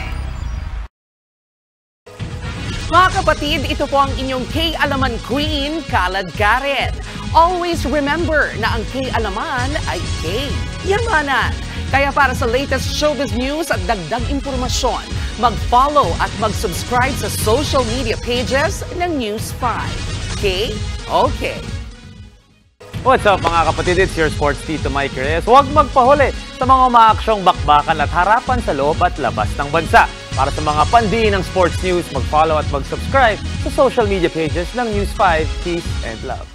Mga kapatid, ito po ang inyong K-Alaman Queen, Kalad Karen. Always remember na ang K-Alaman ay K-Yamanan. Kaya para sa latest showbiz news at dagdag impormasyon, mag-follow at mag-subscribe sa social media pages ng News five. Okay? Okay. What's up mga kapatid? It's your sports Tito Mike Reyes. Huwag magpahuli sa mga umaaksyong bakbakan at harapan sa loob at labas ng bansa. Para sa mga pandiin ng sports news, mag-follow at mag-subscribe sa social media pages ng News five. Peace and love.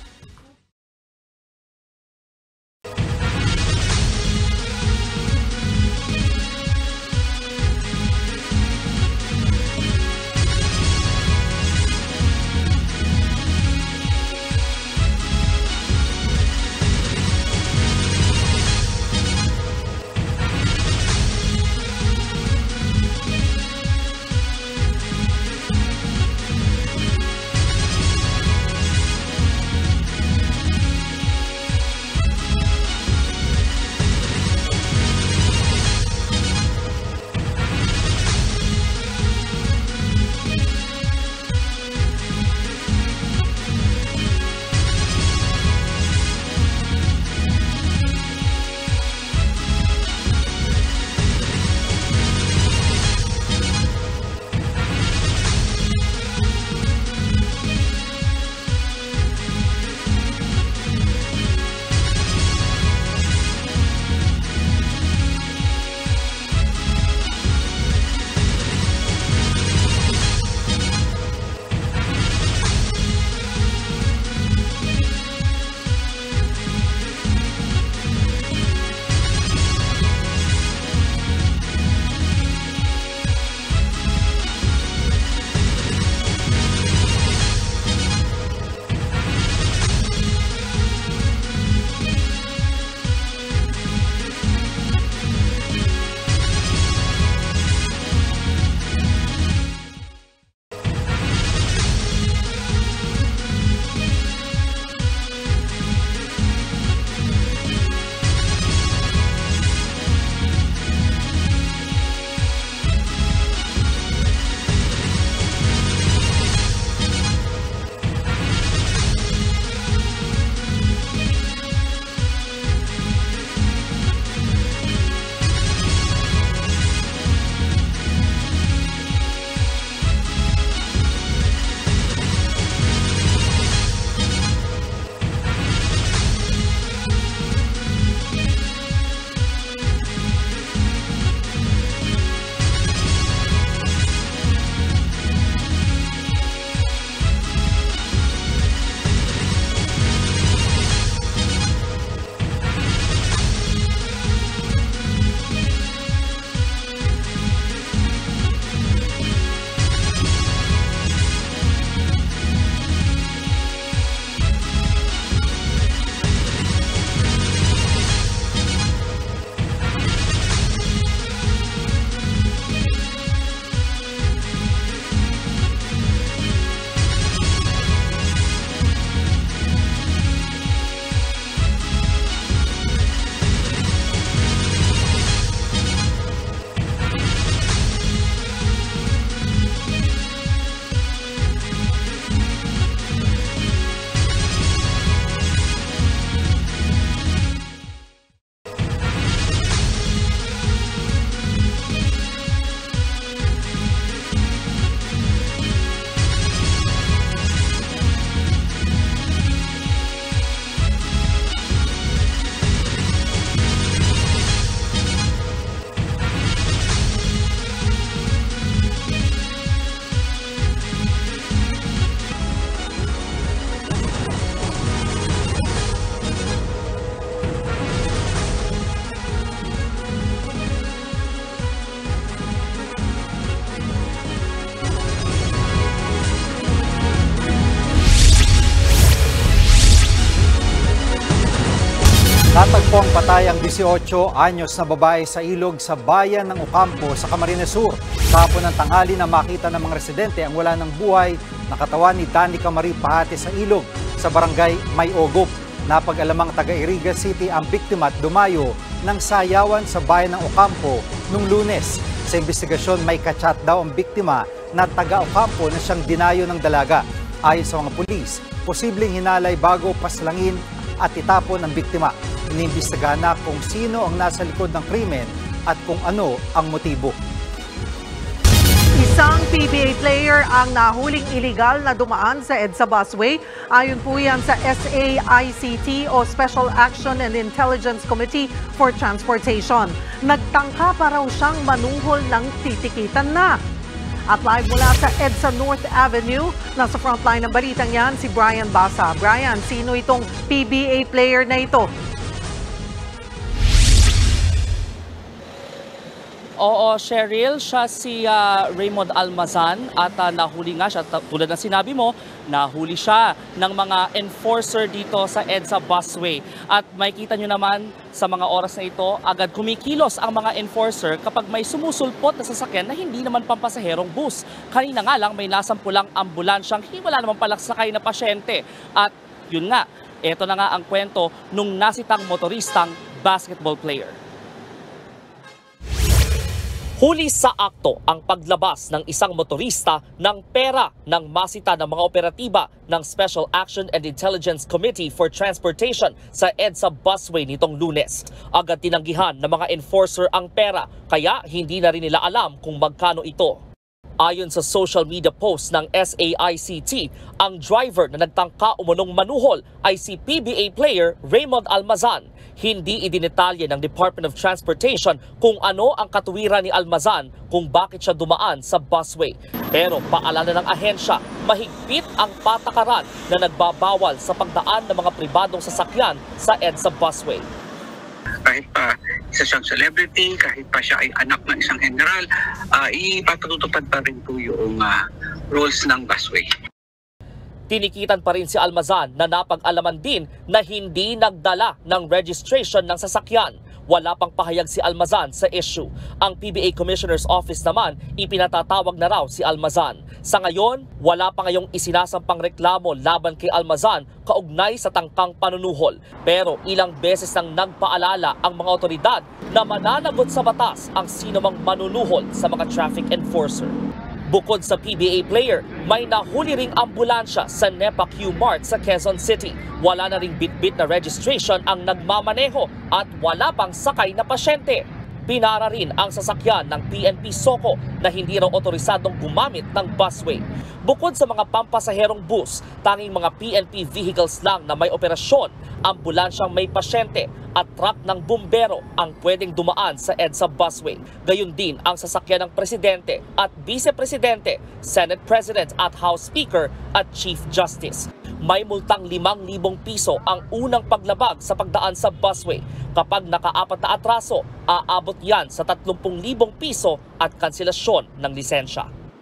Natagpong patay ang eighteen anyos na babae sa ilog sa bayan ng Ocampo sa Camarines Sur. Kahapon ng tanghali na makita ng mga residente ang wala ng buhay na katawan ni Danica Marie Pahate sa ilog sa barangay May Ogop. Napag-alamang taga-Iriga City ang biktima at dumayo ng sayawan sa bayan ng Ocampo nung Lunes. Sa investigasyon, may kachat daw ang biktima na taga-Ocampo na siyang dinayo ng dalaga. Ayon sa mga pulis, posibleng hinalay bago paslangin at itapon ang biktima. Iniimbestigahan na kung sino ang nasa likod ng krimen at kung ano ang motibo. Isang P B A player ang nahuling iligal na dumaan sa EDSA busway. Ayon po yan sa S A I C T o Special Action and Intelligence Committee for Transportation. Nagtangka pa raw siyang manuhol ng titikitan na. At live mula sa EDSA North Avenue, nasa frontline ng balitang yan si Brian Basa. Brian, sino itong P B A player na ito? Oo, Cheryl, siya si uh, Raymond Almazan at uh, nahuli nga siya, tulad ng sinabi mo, nahuli siya ng mga enforcer dito sa EDSA busway. At makikita nyo naman sa mga oras na ito, agad kumikilos ang mga enforcer kapag may sumusulpot na sasakyan na hindi naman pampasaherong bus. Kanina nga lang may nasampulang ambulansyang wala naman palang sakay na pasyente. At yun nga, ito na nga ang kwento nung nasitang motoristang basketball player. Huli sa akto ang paglabas ng isang motorista ng pera ng masita ng mga operatiba ng Special Action and Intelligence Committee for Transportation sa EDSA busway nitong Lunes. Agad tinanggihan ng mga enforcer ang pera kaya hindi na rin nila alam kung magkano ito. Ayon sa social media post ng S A I C T, ang driver na nagtangka umunong manuhol ay si P B A player Raymond Almazan. Hindi idinetalye ng Department of Transportation kung ano ang katuwiran ni Almazan kung bakit siya dumaan sa busway. Pero paalala ng ahensya, mahigpit ang patakaran na nagbabawal sa pagdaan ng mga pribadong sasakyan sa EDSA busway. Kahit pa isa siyang celebrity, kahit pa siya ay anak ng isang general, uh, ipapatutupad pa rin po yung uh, rules ng busway. Tinikitan pa rin si Almazan na napag-alaman din na hindi nagdala ng registration ng sasakyan. Wala pang pahayag si Almazan sa issue. Ang P B A Commissioner's Office naman, ipinatatawag na raw si Almazan. Sa ngayon, wala pa ngayong isinasampang reklamo laban kay Almazan kaugnay sa tangkang panunuhol. Pero ilang beses nang nagpaalala ang mga otoridad na mananagot sa batas ang sinumang manunuhol sa mga traffic enforcer. Bukod sa P B A player, may nahuli ring ambulansya sa NEPA Q-Mart sa Quezon City. Wala na ring bitbit na registration ang nagmamaneho at wala pang sakay na pasyente. Pinara rin ang sasakyan ng P N P SOCO na hindi raw otorisadong gumamit ng busway. Bukod sa mga pampasaherong bus, tanging mga P N P vehicles lang na may operasyon, ambulansyang may pasyente at truck ng bumbero ang pwedeng dumaan sa EDSA busway. Gayon din ang sasakyan ng Presidente at Vice-Presidente, Senate President at House Speaker at Chief Justice. May multang limang libong piso ang unang paglabag sa pagdaan sa busway. Kapag nakaapat na atraso, aabot yan sa tatlumpung libong piso at kanselasyon ng lisensya.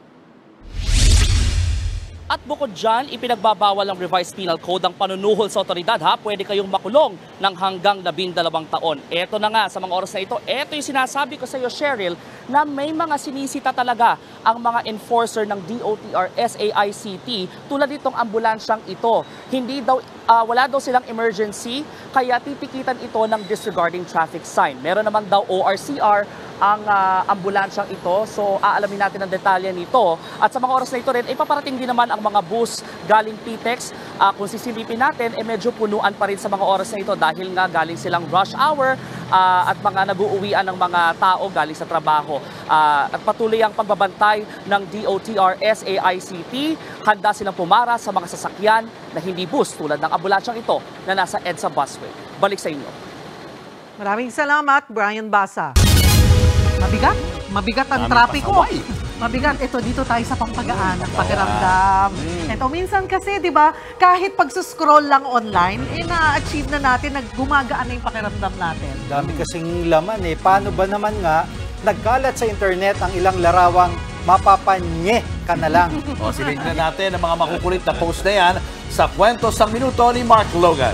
At bukod dyan, ipinagbabawal ng Revised Penal Code ang panunuhol sa otoridad ha. Pwede kayong makulong ng hanggang labindalawang taon. Eto na nga, sa mga oras na ito, eto yung sinasabi ko sa iyo, Cheryl, na may mga sinisita talaga ang mga enforcer ng D O T R S A I C T tulad nitong ambulansyang ito. Hindi daw, uh, wala daw silang emergency, kaya titikitan ito ng disregarding traffic sign. Meron naman daw O R C R ang uh, ambulansyang ito. So aalamin natin ang detalye nito. At sa mga oras na ito rin, ipaparating din naman ang mga bus galing P TEX. Uh, kung sisilipin natin, eh medyo punuan pa rin sa mga oras na ito dahil nga galing silang rush hour uh, at mga nag-uuwian ng mga tao galing sa trabaho. Uh, at patuloy ang pagbabantay ng D O T R S A I C T. Handa silang pumara sa mga sasakyan na hindi bus tulad ng ambulansyang ito na nasa EDSA busway. Balik sa inyo. Maraming salamat, Brian Basa. Mabigat? Mabigat ang trapiko. Mabigat. Ito, dito tayo sa pampagaan ng pakiramdam. Mm. Ito, minsan kasi, di ba, kahit pagsuscroll lang online, eh, na-achieve na natin, naggumagaan na yung pakiramdam natin. Dami kasing laman eh. Paano ba naman nga, nagkalat sa internet ang ilang larawang mapapanye ka na lang. O, silid na natin ang mga makukulit na post na yan sa Kwento Sang Minuto ni Mark Logan.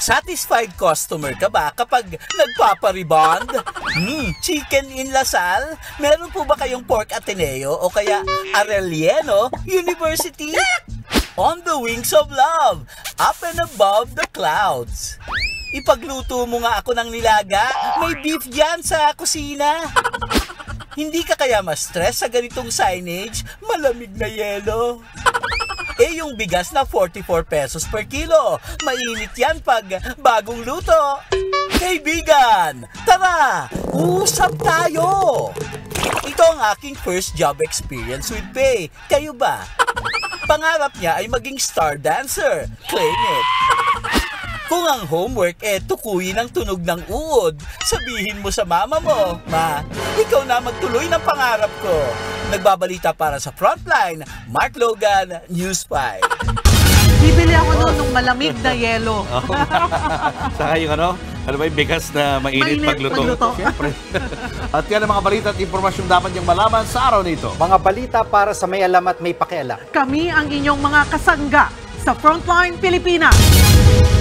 Satisfied customer ka ba kapag nagpaparibond? Hmm, chicken in Lasal? Meron po ba kayong Pork Ateneo o kaya Arellano University? On the wings of love, up and above the clouds. Ipagluto mo nga ako ng nilaga, may beef dyan sa kusina. Hindi ka kaya ma-stress sa ganitong signage? Malamig na yelo. Eh yung bigas na forty-four pesos per kilo, mainit yan pag bagong luto. Kaibigan, tara, usap tayo. Ito ang aking first job experience with pay. Kayo ba? Pangarap niya ay maging star dancer. Claim it. Kung ang homework eh tukuyin ang tunog ng uod, sabihin mo sa mama mo, Ma, ikaw na magtuloy ng pangarap ko. Nagbabalita para sa Frontline, Mark Logan, News five. Bibili ako noon ng malamig na yelo. Saka yung ano, ano ba yung bigas na mainit, mainit pagluto? pagluto. Siyempre. At yan ang mga balita at impormasyong dapat niyong malaman sa araw nito. Mga balita para sa may alam at may pakialam. Kami ang inyong mga kasangga sa Frontline Pilipinas.